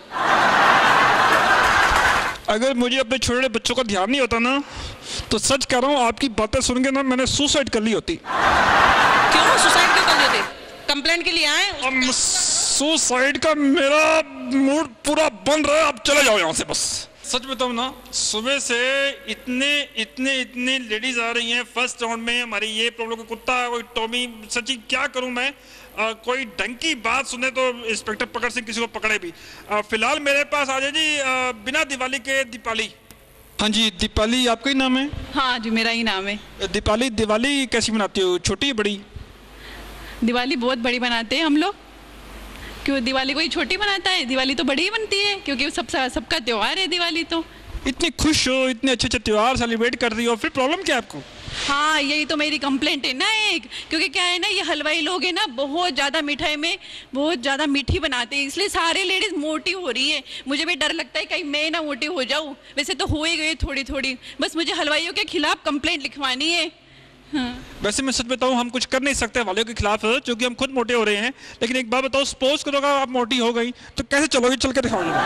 Speaker 1: अगर मुझे अपने छोटे बच्चों का ध्यान नहीं होता ना, तो सच कह रहा हूँ, आपकी बातें सुन के ना मैंने सुसाइड कर ली होती।
Speaker 5: क्यों सुसाइड क्यों कर ली होती? कंप्लेंट के लिए आए?
Speaker 1: सुसाइड का मेरा मूड पूरा बन रहा है, आप चले जाओ यहाँ से बस। सच बताऊँ ना, सुबह से इतने लेडीज आ रही हैं फर्स्ट राउंड में। हमारी ये प्रॉब्लम, कोई कुत्ता, कोई टॉमी, सच्ची क्या करूँ मैं? कोई ढंग की बात सुने तो इंस्पेक्टर पकड़ सिंह किसी को पकड़े भी। फिलहाल मेरे पास आ जाए जी, बिना दिवाली के दीपाली। हाँ जी, दीपाली आपका ही नाम है?
Speaker 9: हाँ जी, मेरा ही नाम है।
Speaker 1: दीपाली, दिवाली कैसी मनाती हो? छोटी या बड़ी?
Speaker 9: दिवाली बहुत बड़ी बनाते हैं हम लोग। क्यों, दिवाली कोई छोटी बनाता है? दिवाली तो बड़ी ही बनती है, क्योंकि सबका त्योहार है दिवाली। तो
Speaker 1: इतनी खुश हो, इतने अच्छे त्योहार सेलिब्रेट कर रही हो, फिर प्रॉब्लम क्या है आपको?
Speaker 9: हाँ, यही तो मेरी कंप्लेंट है ना एक, क्योंकि क्या है ना, ये हलवाई लोग हैं ना, बहुत ज़्यादा मिठाई में बहुत ज़्यादा मीठी बनाते हैं, इसलिए सारे लेडीज़ मोटी हो रही है। मुझे भी डर लगता है कहीं मैं ना मोटी हो जाऊँ। वैसे तो हो ही गई थोड़ी थोड़ी, बस मुझे हलवाइयों के खिलाफ कंप्लेंट लिखवानी है। हाँ।
Speaker 1: वैसे मैं सच बताऊं, हम कुछ कर नहीं सकते वालों के खिलाफ, क्योंकि हम खुद मोटे हो रहे हैं। लेकिन एक बात बताओ, सपोज करो आप मोटी हो गई तो कैसे चलोगे? चल के दिखाओ जरा।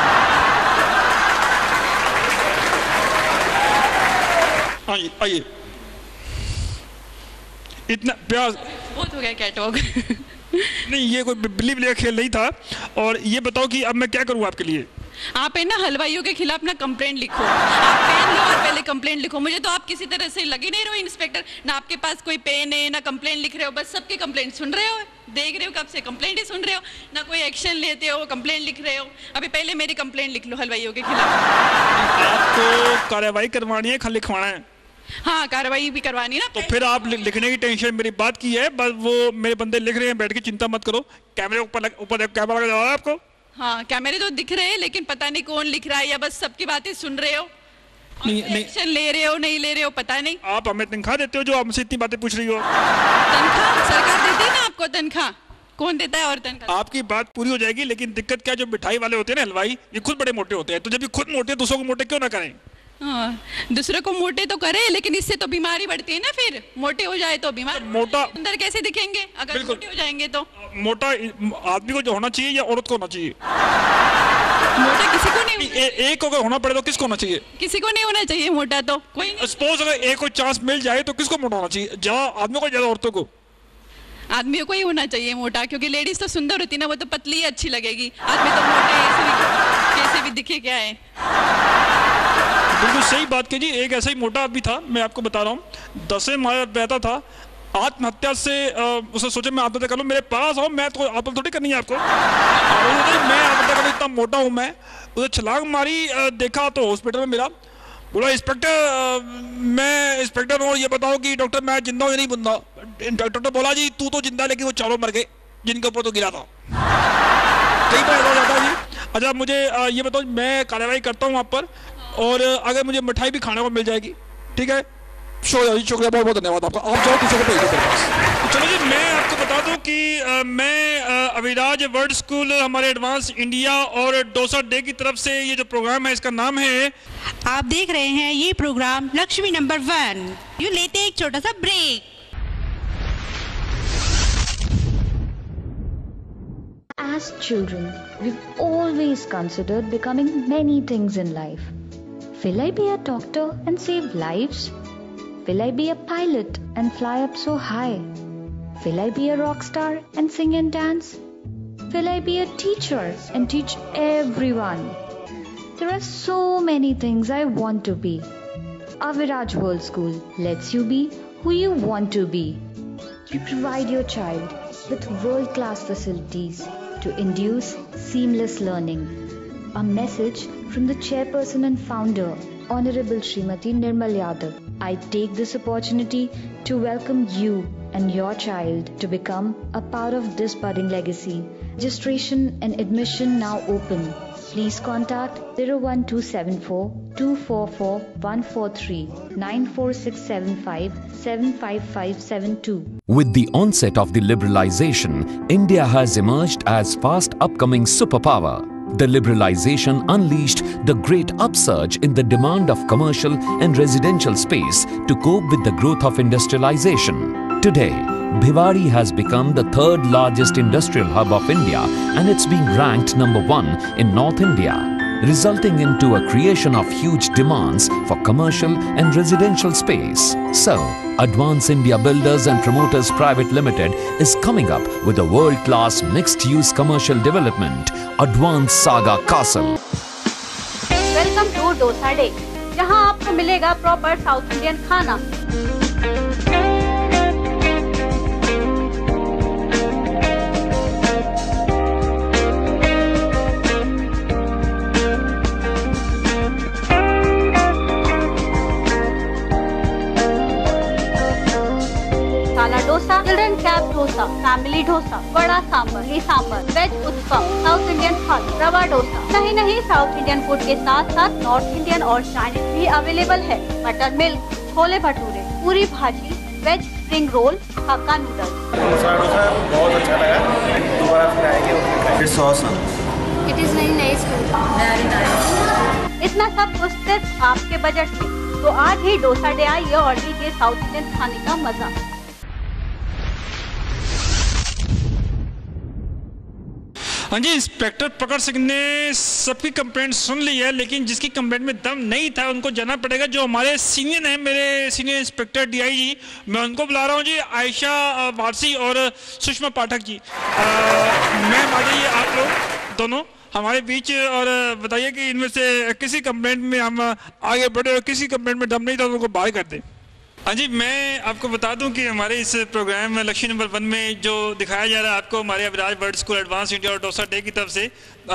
Speaker 1: आइए, इतना प्याज
Speaker 9: बहुत हो गया कैटवॉक।
Speaker 1: नहीं, ये कोई बिल्ली का खेल नहीं था। और ये बताओ कि अब मैं क्या करूं आपके लिए?
Speaker 9: आप है ना हलवाइयों के खिलाफ ना कंप्लेंट लिखो, आप पेन लो और पहले कंप्लेंट लिखो। मुझे तो आप किसी तरह से लगे नहीं रहो इंस्पेक्टर, ना आपके पास कोई पेन है ना कंप्लेंट लिख रहे हो, बस सबकी कंप्लेंट सुन रहे हो, देख रहे हो कब से कंप्लेंट ही सुन रहे हो, ना कोई एक्शन लेते हो, कंप्लेंट लिख रहे हो। अभी पहले मेरी कंप्लेंट लिख लो हलवाइयों के खिलाफ।
Speaker 1: आपको कार्रवाई करवानी है, खाली लिखवाना है?
Speaker 9: हाँ, कार्रवाई भी करवानी ना।
Speaker 1: तो फिर आप लिखने की टेंशन मेरी बात की है, बस वो मेरे बंदे लिख रहे हैं, बैठ के चिंता मत करो। कैमरे ऊपर कैमरा लगा हुआ है आपको?
Speaker 9: हाँ, कैमरे तो दिख रहे हैं, लेकिन पता नहीं कौन लिख रहा है, या बस सबकी बातें सुन रहे हो, नहीं एक्शन ले रहे हो नहीं ले रहे हो पता नहीं।
Speaker 1: आप हमें तनख्वाह देते हो जो आप हमसे इतनी बातें पूछ रही हो?
Speaker 9: तनख्वाह सरकार देती है ना आपको, तनख्वाह कौन देता है? और तनख्वाह
Speaker 1: आपकी बात पूरी हो जाएगी, लेकिन दिक्कत क्या, जो मिठाई वाले होते हैं ना हलवाई, ये खुद बड़े मोटे होते हैं, तो जब ये खुद मोटे दूसरों को मोटे क्यों ना करें?
Speaker 9: हाँ, दूसरे को मोटे तो करे, लेकिन इससे तो बीमारी बढ़ती है ना, फिर मोटे हो जाए तो बीमार,
Speaker 1: मोटा
Speaker 9: अंदर कैसे दिखेंगे अगर मोटे हो जाएंगे तो?
Speaker 1: मोटा आदमी को जो होना चाहिए या औरत को होना चाहिए?
Speaker 9: मोटा किसी को नहीं
Speaker 1: एक अगर होना पड़े तो किसको होना चाहिए?
Speaker 9: किसी को नहीं होना चाहिए मोटा, तो कोई नहीं।
Speaker 1: सपोज अगर एक को चांस मिल जाए तो किसको मोटा होना चाहिए? ज्यादा आदमियों को, ज्यादा औरतों को?
Speaker 9: आदमियों को ही होना चाहिए मोटा, क्योंकि लेडीज तो सुंदर होती है ना, वो तो पतली ही अच्छी लगेगी। आदमी तो मोटे ऐसे भी, कैसे भी दिखे क्या है।
Speaker 1: बिल्कुल सही बात कीजिए। एक ऐसा ही मोटा आदमी था, मैं आपको बता रहा हूँ, 10वें माले रहता था, आत्महत्या से उसे सोचे मैं आत्महत्या कर लूँ, मेरे पास आओ, मैं तो आत्महत्या थोड़ी करनी है आपको, मैं आत्महत्या कर लूँ, इतना मोटा हूँ मैं। उसे छलांग मारी, देखा तो हॉस्पिटल में मिला, बोला इंस्पेक्टर मैं इंस्पेक्टर हूँ, ये बताओ कि डॉक्टर मैं जिंदा हूँ या नहीं जिंदा? डॉक्टर बोला जी तू तो जिंदा, लेकिन वो चारों मर गए जिनके ऊपर तो गिरा था। कई बार ऐसा हो जाता है जी। अच्छा मुझे ये बताओ, मैं कार्रवाई करता हूँ आप पर, और अगर मुझे मिठाई भी खाने को मिल जाएगी, ठीक है? शुक्रिया, बहुत बहुत धन्यवाद आपका। आप जाओ किसी को भेज दो मेरे पास। चलो जी, मैं आपको बता दूं कि मैं अविराज वर्ल्ड स्कूल हमारे एडवांस इंडिया और डोसा डे की तरफ से ये जो प्रोग्राम है, इसका नाम है,
Speaker 3: आप देख रहे हैं ये प्रोग्राम लक्ष्मी नंबर 1। यूँ लेते हैं एक छोटा सा break.
Speaker 10: As children, we've always considered becoming many things in life. Will I be a doctor and save lives? Will I be a pilot and fly up so high? Will I be a rock star and sing and dance? Will I be a teacher and teach everyone? There are so many things I want to be. Aviraj World School lets you be who you want to be. We provide your child with world-class facilities to induce seamless learning. A message from the chairperson and founder, Honorable Srimati Nirmal Yadav. I take this opportunity to welcome you and your child to become a part of this budding legacy. Registration and admission now open. Please contact 01274 244 143 94675 75572.
Speaker 11: With the onset of the liberalization, India has emerged as fast upcoming superpower. The liberalization unleashed the great upsurge in the demand of commercial and residential space to cope with the growth of industrialization. Today, Bhiwadi has become the third largest industrial hub of India, and it's being ranked number 1 in North India, resulting into a creation of huge demands for commercial and residential space. So, Advance India Builders and Promoters Private Limited is coming up with a world-class mixed-use commercial development, Advance Saga Castle.
Speaker 12: Welcome to Dosa Day, जहां आपको मिलेगा proper South Indian खाना। Dosa, children cap dosa, family dosa, bada sambar, ghee sambar, veg uttapam, South Indian thali, rava dosa. नहीं, south Indian food के साथ साथ North Indian और Chinese भी अवेलेबल है। Butter milk, chole bhature, puri bhaji, veg spring roll, Hakka noodles.
Speaker 13: बहुत अच्छा लगा, दोबारा फिर आएंगे। Sauce
Speaker 12: it is very nice, very nice. इतना सब कुछ सिर्फ आपके बजट में, तो आज ही डोसा डे आइए और लीजिए साउथ इंडियन खाने का मजा।
Speaker 1: हाँ जी, इंस्पेक्टर प्रकट सिंह ने सबकी कंप्लेंट सुन ली है, लेकिन जिसकी कंप्लेंट में दम नहीं था उनको जाना पड़ेगा। जो हमारे सीनियर हैं, मेरे सीनियर इंस्पेक्टर डीआईजी, मैं उनको बुला रहा हूँ जी, आयशा वारसी और सुषमा पाठक जी। मैम आ जाइए आप लोग दोनों हमारे बीच, और बताइए कि इनमें से किसी कंप्लेंट में हम आगे बढ़े और किसी कंप्लेंट में दम नहीं था तो उनको बाहर कर दें। हाँ जी, मैं आपको बता दूं कि हमारे इस प्रोग्राम में लक्ष्मी नंबर 1 में जो दिखाया जा रहा है आपको हमारे Aviraj world school advance India और डोसा डे की तरफ से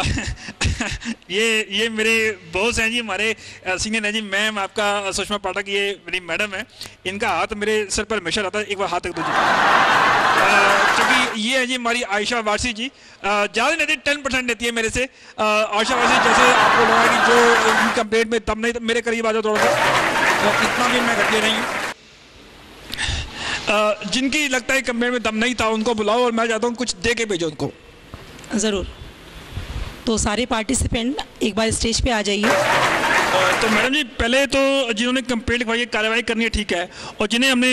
Speaker 1: ये मेरे बॉस हैं जी, हमारे सीनियर हैं जी। मैम आपका सुषमा पाठक, ये मेरी मैडम है, इनका हाथ मेरे सर पर हमेशा रहता है, एक बार हाथ तक दो जी। क्योंकि ये है जी हमारी आयशा वारसी जी, ज़्यादा नहीं देती, 10% देती है मेरे से। आयशा वारसी, जैसे आपको लगा कि जो कंप्लेंट में दम नहीं, तो मेरे करीब आ जाओ थोड़ा सा, इतना भी मैं घटिया नहीं हूँ। जिनकी लगता है कंप्लेंट में दम नहीं था उनको बुलाओ, और मैं चाहता हूँ कुछ दे के भेजो उनको।
Speaker 7: ज़रूर। तो सारे पार्टिसिपेंट एक बार स्टेज पे आ जाइए।
Speaker 1: तो मैडम जी पहले तो जिन्होंने कंप्लेंट लिखवाई है कार्रवाई करनी है ठीक है, और जिन्हें हमने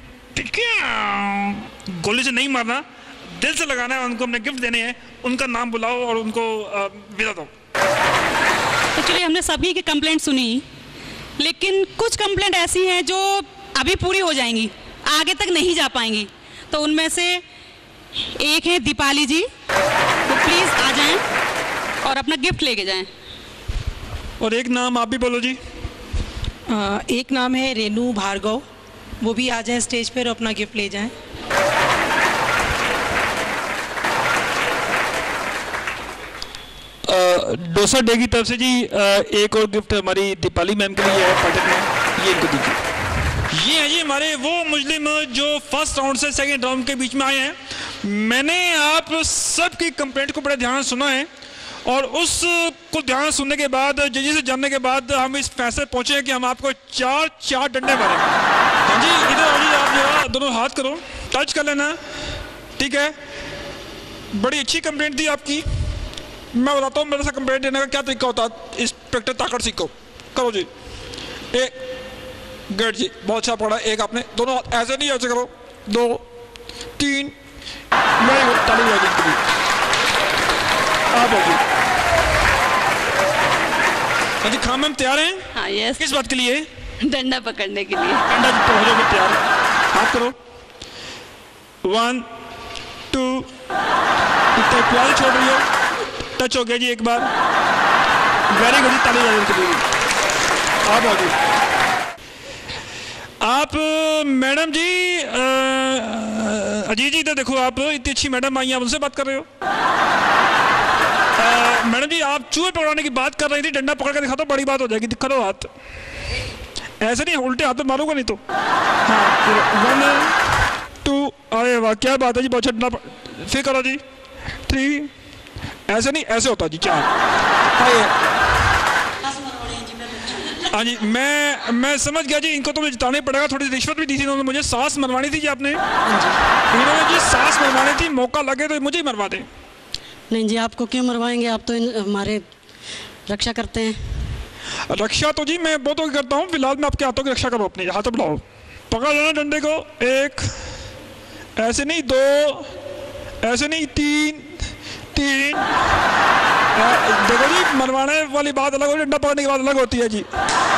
Speaker 1: गोली से नहीं मारना दिल से लगाना है, उनको हमने गिफ्ट देने हैं, उनका नाम बुलाओ और उनको विदा दो।
Speaker 3: एक्चुअली हमने सभी की कंप्लेंट सुनी, लेकिन कुछ कंप्लेंट ऐसी हैं जो अभी पूरी हो जाएंगी, आगे तक नहीं जा पाएंगी। तो उनमें से एक है दीपाली जी, तो प्लीज़ आ जाएं और अपना गिफ्ट लेके जाएं।
Speaker 1: और एक नाम आप भी बोलो जी।
Speaker 14: एक नाम है रेनू भार्गव, वो भी आ जाए स्टेज पर और अपना गिफ्ट ले जाएं।
Speaker 1: डोसा डे की तरफ से जी एक और गिफ्ट हमारी दीपाली मैम के लिए है पाठक में, ये इनको दीजिए। ये है जी हमारे वो मुस्लिम जो फर्स्ट राउंड से सेकंड राउंड के बीच में आए हैं। मैंने आप सबकी कंप्लेंट को बड़े ध्यान से सुना है और उसको ध्यान सुनने के बाद जजी से जानने के बाद हम इस फैसले पहुंचे हैं कि हम आपको चार डंडे मारेंगे। हाँ जी इधर आओ जी, आप जो है दोनों हाथ करो, टच कर लेना, ठीक है। बड़ी अच्छी कंप्लेंट थी आपकी, मैं बताता हूँ मेरे से कंप्लेंट देने का क्या तरीका होता है। इंस्पेक्टर ताकत सीखो, करो जी। एक गुड जी, बहुत अच्छा पढ़ा। एक आपने दोनों ऐसे नहीं, ऐसे करो, 2 3, वेरी गुड, ताली बजाइए इनके लिए। आप हो जी। हाँ जी खान मैम तैयार हैं?
Speaker 5: हाँ यस।
Speaker 1: किस बात के लिए?
Speaker 5: डंडा पकड़ने के लिए।
Speaker 1: डंडा जी हो जाओगे तैयार, हाथ करो। 1 2, इतना प्यार छोड़ रही हो, टच हो गया जी एक बार, वेरी गुड, ताली बजाइए इनके लिए। आप हो जी। आप मैडम जी अजीत जी इधर देखो, आप इतनी अच्छी मैडम आई हैं, आप उनसे बात कर रहे हो। मैडम जी आप चूहे पकड़ाने की बात कर रही थी, डंडा पकड़ के दिखा दो, बड़ी बात हो जाएगी। करो हाथ, ऐसे नहीं उल्टे हाथ में मारूंगा नहीं तो। हाँ 1 2, अरे वाह क्या बात है जी, बहुत अच्छा डंडा। फिर करो जी 3, ऐसे नहीं ऐसे होता जी 4। हाँ जी मैं समझ गया जी, इनको तो मुझे जिताना ही पड़ेगा। थोड़ी रिश्वत भी दी थी इन्होंने मुझे, सांस मरवानी थी जी आपने। इन्होंने जी सांस मरवानी थी, मौका लगे तो मुझे ही मरवा दे।
Speaker 4: नहीं जी आपको क्यों मरवाएंगे, आप तो हमारे रक्षा करते हैं।
Speaker 1: रक्षा तो जी मैं बहुतों की करता हूँ, फिलहाल मैं आपके हाथों की रक्षा करो, अपने हाथों बढ़ाओ, पकड़ लेना डंडे को। 1, ऐसे नहीं 2, ऐसे नहीं 3 देखो जी मरवाने वाली बात अलग होती है, डंडा पकड़ने की बात अलग होती है जी।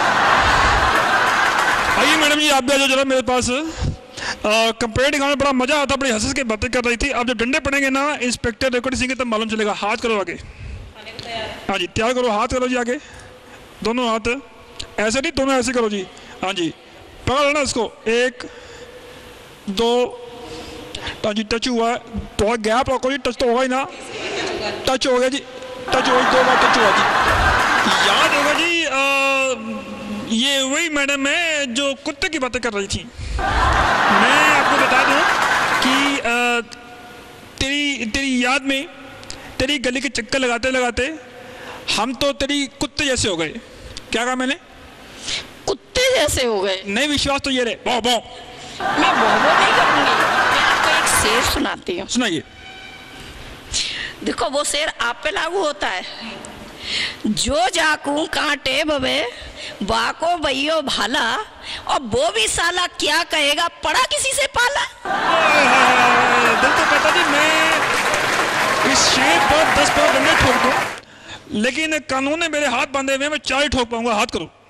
Speaker 1: आइए मैडम जी आप भी आ जाओ जरा मेरे पास। कंप्लेंट दिखाने में बड़ा मजा आता, बड़ी हंस के बातें कर रही थी। अब जब डंडे पड़ेंगे ना इंस्पेक्टर रिकॉर्ड सिंह तब मालूम चलेगा। हाथ करो आगे, हाँ जी तैयार करो, हाथ करो जी आगे, दोनों हाथ ऐसे नहीं, दोनों ऐसे करो जी। हाँ जी पकड़ लेना इसको। 1 2, हाँ जी टच हुआ है, बहुत गैप रखो जी, टच तो होगा ही ना। टच हो गया जी, टच हो गई, 2 बार टच हुआ जी। याद होगा जी ये वही मैडम है जो कुत्ते की बातें कर रही थी। मैं आपको बता दूं कि तेरी याद में तेरी गली के चक्कर लगाते लगाते हम तो तेरी कुत्ते जैसे हो गए। क्या कहा मैंने?
Speaker 7: कुत्ते जैसे हो गए।
Speaker 1: नहीं विश्वास तो ये रहे, बो बो।
Speaker 7: मैं बो नहीं करूंगी, मैं आपको एक शेर सुनाती हूँ।
Speaker 1: सुनाइए।
Speaker 7: देखो वो शेर आप पे लागू होता है। जो जाकू कांटे बबे बाको बइयो भाला, और वो भी साला क्या कहेगा पड़ा किसी से पाला।
Speaker 1: दिल तो कहता जी मैं इस शेर पर 10 बार डंडे ठोक दूं, लेकिन कानून ने मेरे हाथ बांधे हुए, मैं 4 ही ठोक पाऊंगा। हाथ करो।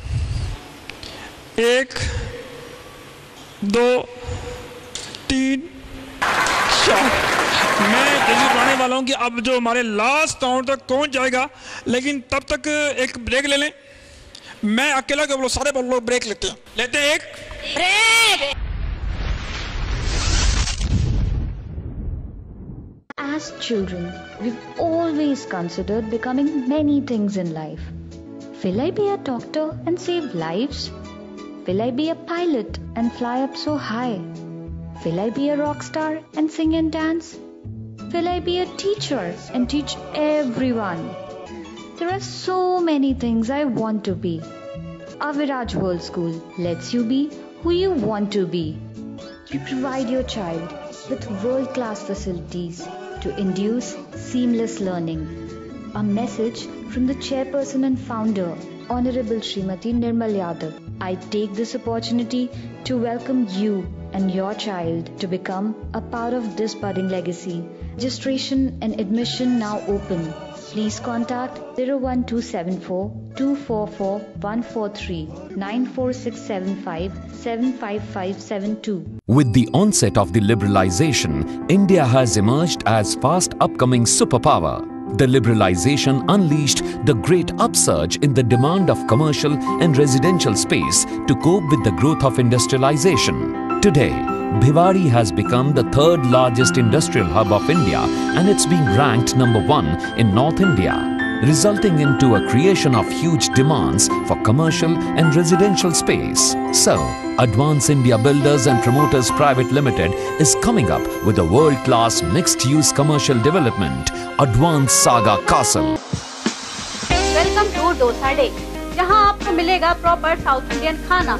Speaker 1: 1 2 3 4। मैं जैसे बताने वाला हूँ कि अब जो हमारे लास्ट राउंड तक पहुंच जाएगा, लेकिन तब तक एक ब्रेक ले लें। मैं अकेला के बोलो, सारे लोग ब्रेक लेते हैं एक
Speaker 7: break.
Speaker 10: As children, we've always considered becoming many things in life. Will I be a doctor and save lives? Will I be a pilot and fly up so high? Will I be a rock star and sing and dance? Will I be a teacher and teach everyone? There are so many things I want to be. Aviraj World School lets you be who you want to be. We provide your child with world-class facilities to induce seamless learning. A message from the chairperson and founder, Honorable Srimati Nirmal Yadav. I take this opportunity to welcome you and your child to become a part of this budding legacy. Registration and admission now open. Please contact 01274 244 143 94675 75572.
Speaker 11: With the onset of the liberalization, India has emerged as fast upcoming superpower. The liberalization unleashed the great upsurge in the demand of commercial and residential space to cope with the growth of industrialization. Today, Bhiwadi has become the third largest industrial hub of India and it's being ranked number 1 in North India, resulting into a creation of huge demands for commercial and residential space. So, Advance India Builders and Promoters Private Limited is coming up with a world-class mixed-use commercial development, Advance Saga Castle.
Speaker 12: Welcome to dosa day, जहां आपको मिलेगा proper South Indian खाना।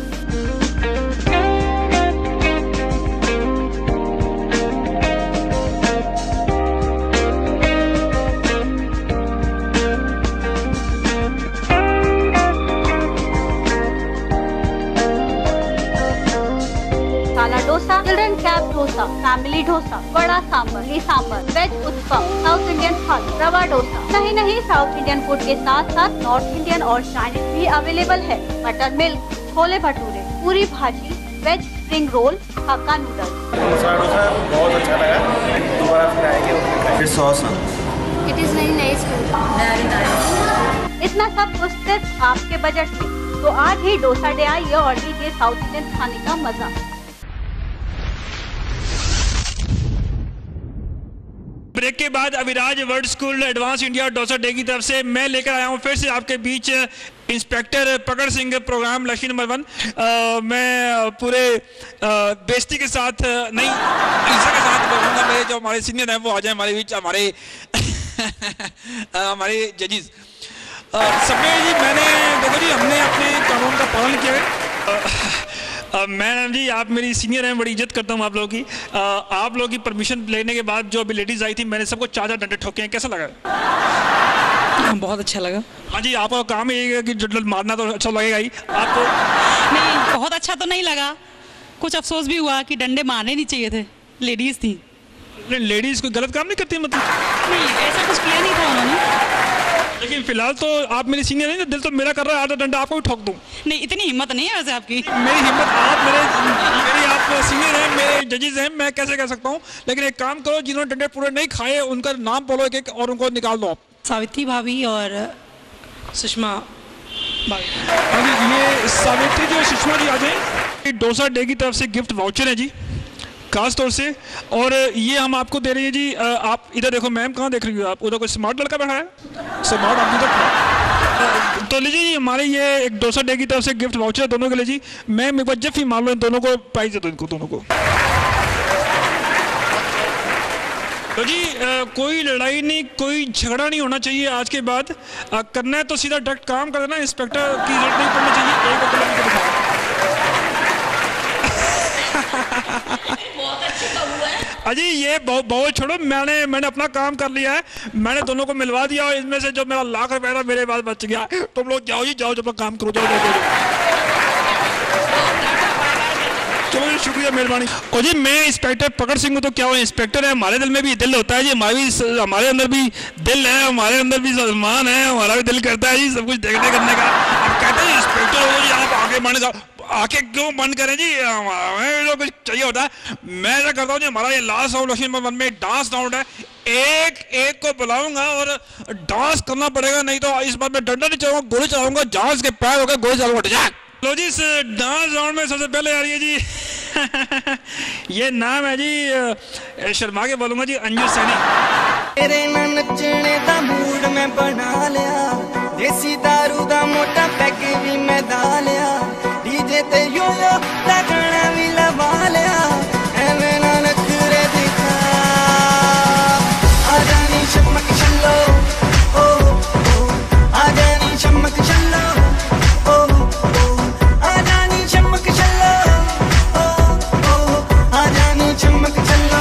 Speaker 12: काला dosa, children cap dosa, family dosa, bada sambar, sambar, veg uttapam, South Indian thali, rava dosa. नहीं south Indian food के साथ साथ North Indian और चाइनीज भी अवेलेबल है। Butter milk, chole bhature, puri bhaji, veg spring roll, Hakka noodles.
Speaker 13: Masala dosa बहुत अच्छा लगा, दोबारा फिर आएंगे। फिर sauce
Speaker 12: it is very nice, very nice. इतना सब कुछ सिर्फ आपके बजट में, तो आज ही डोसा डे आइए और लीजिए साउथ इंडियन खाने का मजा।
Speaker 1: ब्रेक के बाद Aviraj world school advance India dosa day की तरफ से मैं लेकर आया हूं फिर से आपके बीच इंस्पेक्टर पकड़ सिंह, प्रोग्राम लक्ष्य नंबर 1। मैं पूरे बेइज्जती के साथ नहीं, इज्जत के साथ बोलूँगा। मेरे जो हमारे सीनियर हैं वो आ जाए हमारे बीच, हमारे जजेस। सपने जी, देखो जी, हमने अपने कानून का पालन किया है। मैडम जी, आप मेरी सीनियर हैं, बड़ी इज्जत करता हूँ आप लोगों की। आप लोगों की परमिशन लेने के बाद जो अभी लेडीज आई थी, मैंने सबको 4 डंडे ठोके हैं। कैसा लगा?
Speaker 14: बहुत अच्छा लगा।
Speaker 1: हाँ जी, आपका काम ही है कि डंडे मारना, तो अच्छा लगेगा ही आपको।
Speaker 14: नहीं, बहुत अच्छा तो नहीं लगा, कुछ अफसोस भी हुआ कि डंडे मारने नहीं चाहिए थे, लेडीज थी।
Speaker 1: लेडीज कोई गलत काम नहीं करती मतलब?
Speaker 14: नहीं, ऐसा कुछ किया नहीं था उन्होंने।
Speaker 1: लेकिन फिलहाल तो आप मेरी सीनियर हैं, दिल तो मेरा कर रहा है आधा डंडा आपको भी ठोक दूं।
Speaker 14: नहीं, इतनी हिम्मत नहीं है वैसे आपकी।
Speaker 1: मेरी हिम्मत, आप सीनियर हैं, मेरे जजेस हैं, मैं कैसे कह सकता हूँ। लेकिन एक काम करो, जिन्होंने डंडे पूरे नहीं खाए उनका नाम बोलो एक और उनको निकाल दो आप।
Speaker 14: सावित्री भाभी और सुषमा भाभी।
Speaker 1: हाँ जी, ये सावित्री जी और सुषमा जी आ जाए। डोसा डे की तरफ से गिफ्ट वाउचर है जी, खास तौर से। और ये हम आपको दे रहे हैं जी। आप इधर देखो, मैम कहाँ देख रही हो आप? उधर कोई स्मार्ट लड़का बैठा है, स्मार्ट आदमी तो। तो लीजिए जी, हमारे ये एक डोसा डे की तरफ से गिफ्ट वाउचर दोनों के लिए जी। मैम एक बार जब ही मान लो इन दोनों को प्राइज दे दो, इनको दोनों को। तो जी कोई लड़ाई नहीं, कोई झगड़ा नहीं होना चाहिए आज के बाद। करना है तो सीधा डायरेक्ट काम कर देना, इंस्पेक्टर की जरूरत नहीं पड़नी चाहिए। एक अकेला को दिखाओ। अजी ये बहुत छोड़ो, मैंने अपना काम कर लिया है, मैंने दोनों को मिलवा दिया और इसमें से जो मेरा लाख रुपए था मेरे पास बच गया। तुम लोग जाओ जी, जाओ, जब काम करो, जाओ। चलो जी, शुक्रिया, मेहरबानी। और जी मैं इंस्पेक्टर पकड़ सिंह हूँ, तो क्या वो इंस्पेक्टर है? हमारे दिल में भी दिल होता है जी, हमारे अंदर भी दिल है, हमारे अंदर भी सम्मान है, हमारा भी दिल करता है जी सब कुछ देखने करने का। अब कहते हैं इंस्पेक्टर हो जी, आप आगे बढ़ने का, आके क्यों बंद करें जी? हमें जो कुछ चाहिए होता है। मैं ऐसा करता हूँ जी, हमारा ये लास्ट राउंड लक्ष्मी नंबर 1 में डांस राउंड है। एक को बुलाऊंगा और डांस करना पड़ेगा, नहीं तो इस बार मैं डंडा नहीं चलाऊंगा, गोली चलाऊंगा, जहाज के पैर होकर गोली चलाऊंगा। लो जी, इस डांस राउंड में सबसे पहले आ रही है जी ये नाम है जी, शर्मा के बोलूंगा जी, अंजू सैनी।
Speaker 15: तेरे ना नचने दा मूड मैं बना लिया, देसी दारू दा मोटा पैक भी मैं डालिया, डीजे ते यो दा गाना भी लगा लिया, एवें ना नखरे दिखा, आ जानी चमक चलो, ओ ओ, आ जानी चमक चलो, ओ ओ, आ जानी चमक चलो, ओ ओ, आ जानी चमक चलो।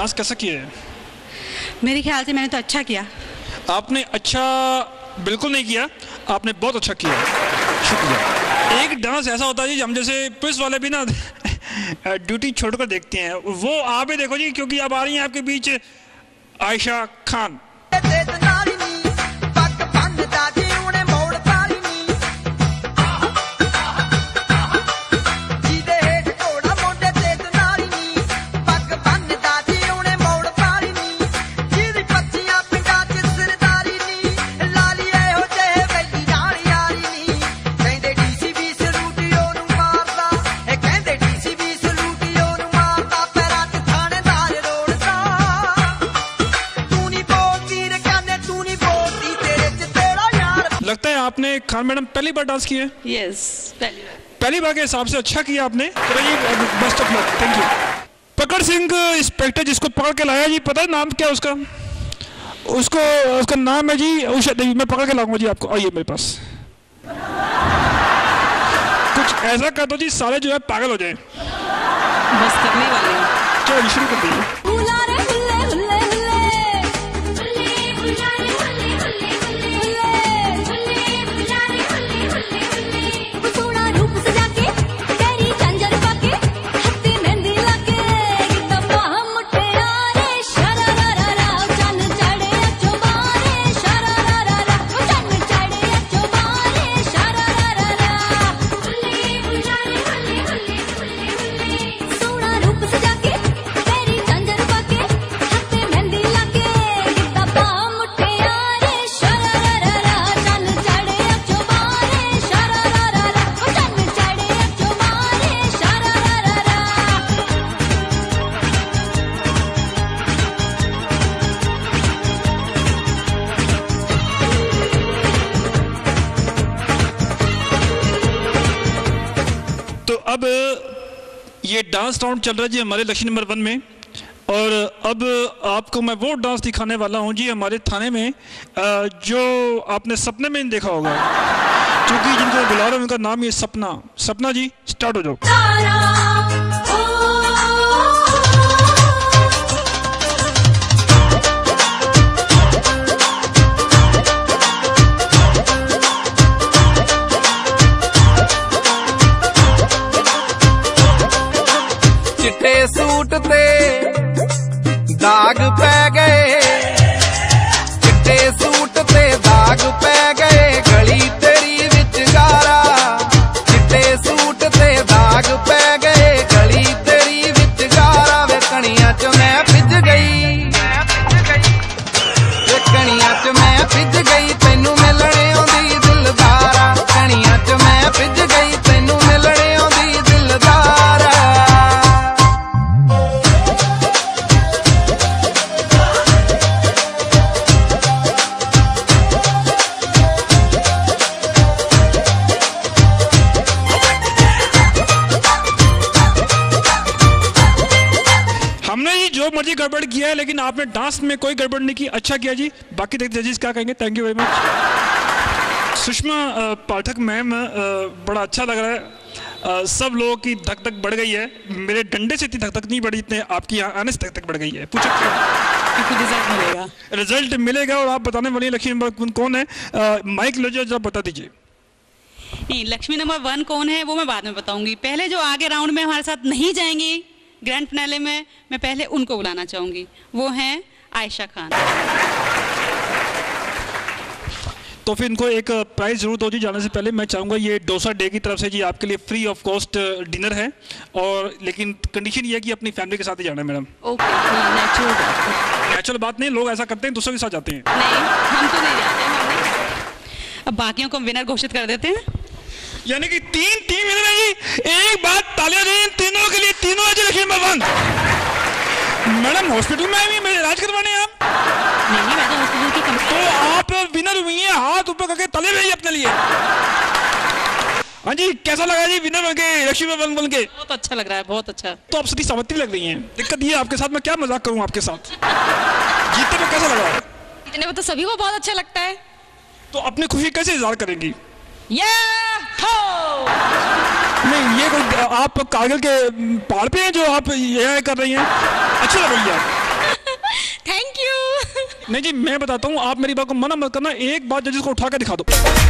Speaker 1: डांस कैसा किया है?
Speaker 3: मेरे ख्याल से मैंने तो अच्छा किया।
Speaker 1: आपने अच्छा बिल्कुल नहीं किया, आपने बहुत अच्छा किया, शुक्रिया। एक डांस ऐसा होता है जी, हम जैसे पुलिस वाले भी ना ड्यूटी छोड़कर देखते हैं, वो आप ही देखो जी, क्योंकि अब आ रही हैं आपके बीच आयशा खान। लगता है आपने खान मैडम पहली बार डांस किया है?
Speaker 9: यस,
Speaker 1: पहली बार के हिसाब से अच्छा किया आपने। Best of luck, thank you. Pakad Singh inspector जिसको पकड़ के लाया जी, पता है नाम क्या उसका? उसका नाम है जी उषा देवी। मैं पकड़ के लाऊंगा जी आपको, आइए मेरे पास। कुछ ऐसा कर दो जी सारे जो है पागल हो जाए।
Speaker 9: बस करने वाले हैं।
Speaker 1: चलो शुरू कर दीजिए। अब ये डांस राउंड चल रहा है जी हमारे लक्ष्य नंबर 1 में, और अब आपको मैं वो डांस दिखाने वाला हूँ जी हमारे थाने में, जो आपने सपने में देखा होगा, क्योंकि जिनको बुला रहा हूँ उनका नाम ये सपना। सपना जी स्टार्ट हो जाओ।
Speaker 15: चिट्टे सूट ते दाग पै गए, चिट्टे सूट ते दाग पै गए, गली तेरी विच गारा। चिट्टे सूट ते दाग पै गए, गली तेरी विच गारा। वे कणियां च मैं भिज गई, वे कणियां च मैं भिज गई, तैनू मिलने आउंदी दिलदारा। कणियां च मैं भिज गई, तैनू मिलने आउंदी दिलदारा।
Speaker 1: जो मर्जी गड़बड़ किया है, लेकिन आपने डांस में कोई गड़बड़ नहीं की, अच्छा किया जी। बाकी देखते जजेस क्या कहेंगे। Thank you very much. Sushma Pathak ma'am, बड़ा अच्छा लग रहा है। सब लोगों की धक धक बढ़ गई है, मेरे डंडे से इतनी धक धक नहीं बढ़ी जितने आपकी यहाँ आने से धक धक बढ़ गई है। पूछो क्यों? रिजल्ट मिलेगा और आप बताने वाली लक्ष्मी नंबर कौन है। माइक लो जरा बता दीजिए।
Speaker 3: नहीं, लक्ष्मी नंबर 1 कौन है वो मैं बाद में बताऊंगी। पहले जो आगे राउंड में हमारे साथ नहीं जाएंगी ग्रैंड फिनाले में, मैं पहले उनको बुलाना चाहूंगी, वो हैं आयशा खान।
Speaker 1: तो फिर इनको एक प्राइज जरूर दो जी। जाने से पहले मैं चाहूँगा ये डोसा डे की तरफ से जी आपके लिए फ्री ऑफ कॉस्ट डिनर है, और लेकिन कंडीशन ये है कि अपनी फैमिली के साथ ही जाना है मैडम।
Speaker 3: ओके,
Speaker 1: नेचुरल बात नहीं, लोग ऐसा करते हैं दूसरों के साथ जाते हैं।
Speaker 3: नहीं, हम तो नहीं जाते। अब बाकियों को विनर घोषित कर देते हैं।
Speaker 1: यानी कि 3 टीम विनर है जी। एक बात तालियां दें तीनों के लिए, तीनों है जी लक्ष्मी नंबर 1। मैडम हॉस्पिटल में आई हुई मेरे इलाज करवाने आप?
Speaker 3: नहीं, मैं तो हॉस्पिटल की
Speaker 1: तो आप विनर हुई हैं, हाथ ऊपर करके तले भेजिए अपने लिए। हाँ जी, कैसा लगा जी विनर बनके, लक्ष्मी नंबर 1 बनके?
Speaker 3: बहुत अच्छा लग रहा है, बहुत अच्छा।
Speaker 1: तो आप सती सावित्री लग रही हैं। दिक्कत ये आपके साथ मैं क्या मजाक करूँ आपके साथ? जीतने में कैसा लगा?
Speaker 6: जीतने में तो सभी को बहुत अच्छा लगता है।
Speaker 1: तो अपनी खुशी कैसे इजहार करेंगी? नहीं, ये कोई आप कारगिल के पहाड़ पे हैं जो आप ये कर रही हैं? अच्छी लग रही है। नहीं जी, मैं बताता हूँ, आप मेरी बात को मना मत करना, एक बात जजेस को उठा के दिखा दो।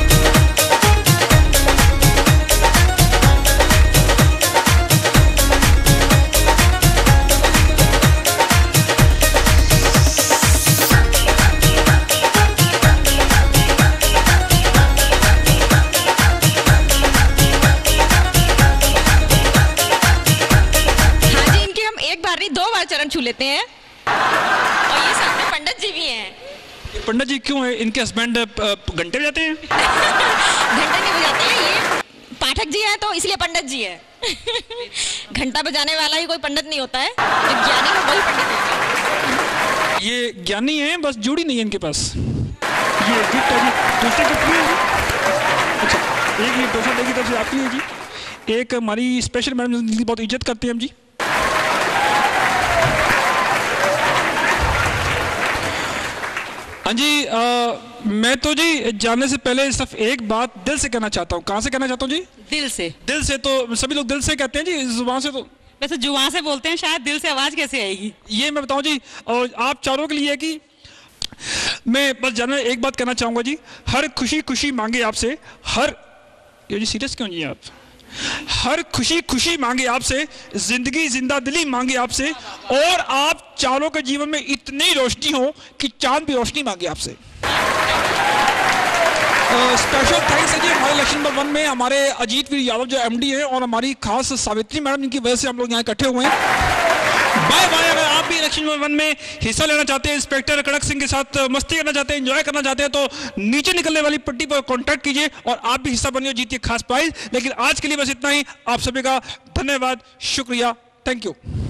Speaker 6: चरण छू लेते हैं और ये सामने पंडित जी भी हैं।
Speaker 1: पंडित जी क्यों है? इनके हस्बैंड घंटे बजाते हैं?
Speaker 6: घंटे नहीं बजाते हैं, ये पाठक जी हैं तो इसलिए पंडित जी है। घंटा बजाने वाला ही कोई पंडित नहीं होता है, जो ज्ञानी हो वही पंडित होता है।
Speaker 1: ये ज्ञानी है, बस जूड़ी नहीं है इनके पास। ये गिफ्ट है जी, दूसरे गिफ्ट भी है जी। अच्छा, एक ये तोहफा देगी तरफ से आपकी है जी, एक हमारी स्पेशल मैडम जिनकी बहुत इज्जत करते हैं हम जी। हाँ जी, मैं तो जी जाने से पहले सिर्फ एक बात दिल से कहना चाहता हूँ। कहाँ से कहना चाहता हूँ जी?
Speaker 16: दिल से।
Speaker 1: दिल से तो सभी लोग दिल से कहते हैं जी, जुबान से तो
Speaker 16: वैसे जुबान से बोलते हैं, शायद दिल से आवाज कैसे आएगी?
Speaker 1: ये मैं बताऊँ जी, और आप चारों के लिए कि मैं बस जाने एक बात कहना चाहूँगा जी, हर खुशी खुशी मांगे आपसे, हर ये जी सीरियस क्यों जी आप? हर खुशी खुशी मांगे आपसे, जिंदगी जिंदा दिली मांगे आपसे, और आप चारों के जीवन में इतनी रोशनी हो कि चांद भी रोशनी मांगे आपसे। स्पेशल थैंक्स है जी हमारे इलेक्शन नंबर 1 में हमारे अजीत वीर यादव जो एमडी हैं, और हमारी खास सावित्री मैडम जिनकी वजह से हम लोग यहाँ इकट्ठे हुए हैं। Bye bye. अगर आप भी इलेक्शन नंबर 1 में हिस्सा लेना चाहते हैं, इंस्पेक्टर कड़क सिंह के साथ मस्ती करना चाहते हैं, एंजॉय करना चाहते हैं, तो नीचे निकलने वाली पट्टी पर कॉन्टैक्ट कीजिए और आप भी हिस्सा बनिए, जीतिए खास प्राइज। लेकिन आज के लिए बस इतना ही। आप सभी का धन्यवाद, शुक्रिया, थैंक यू।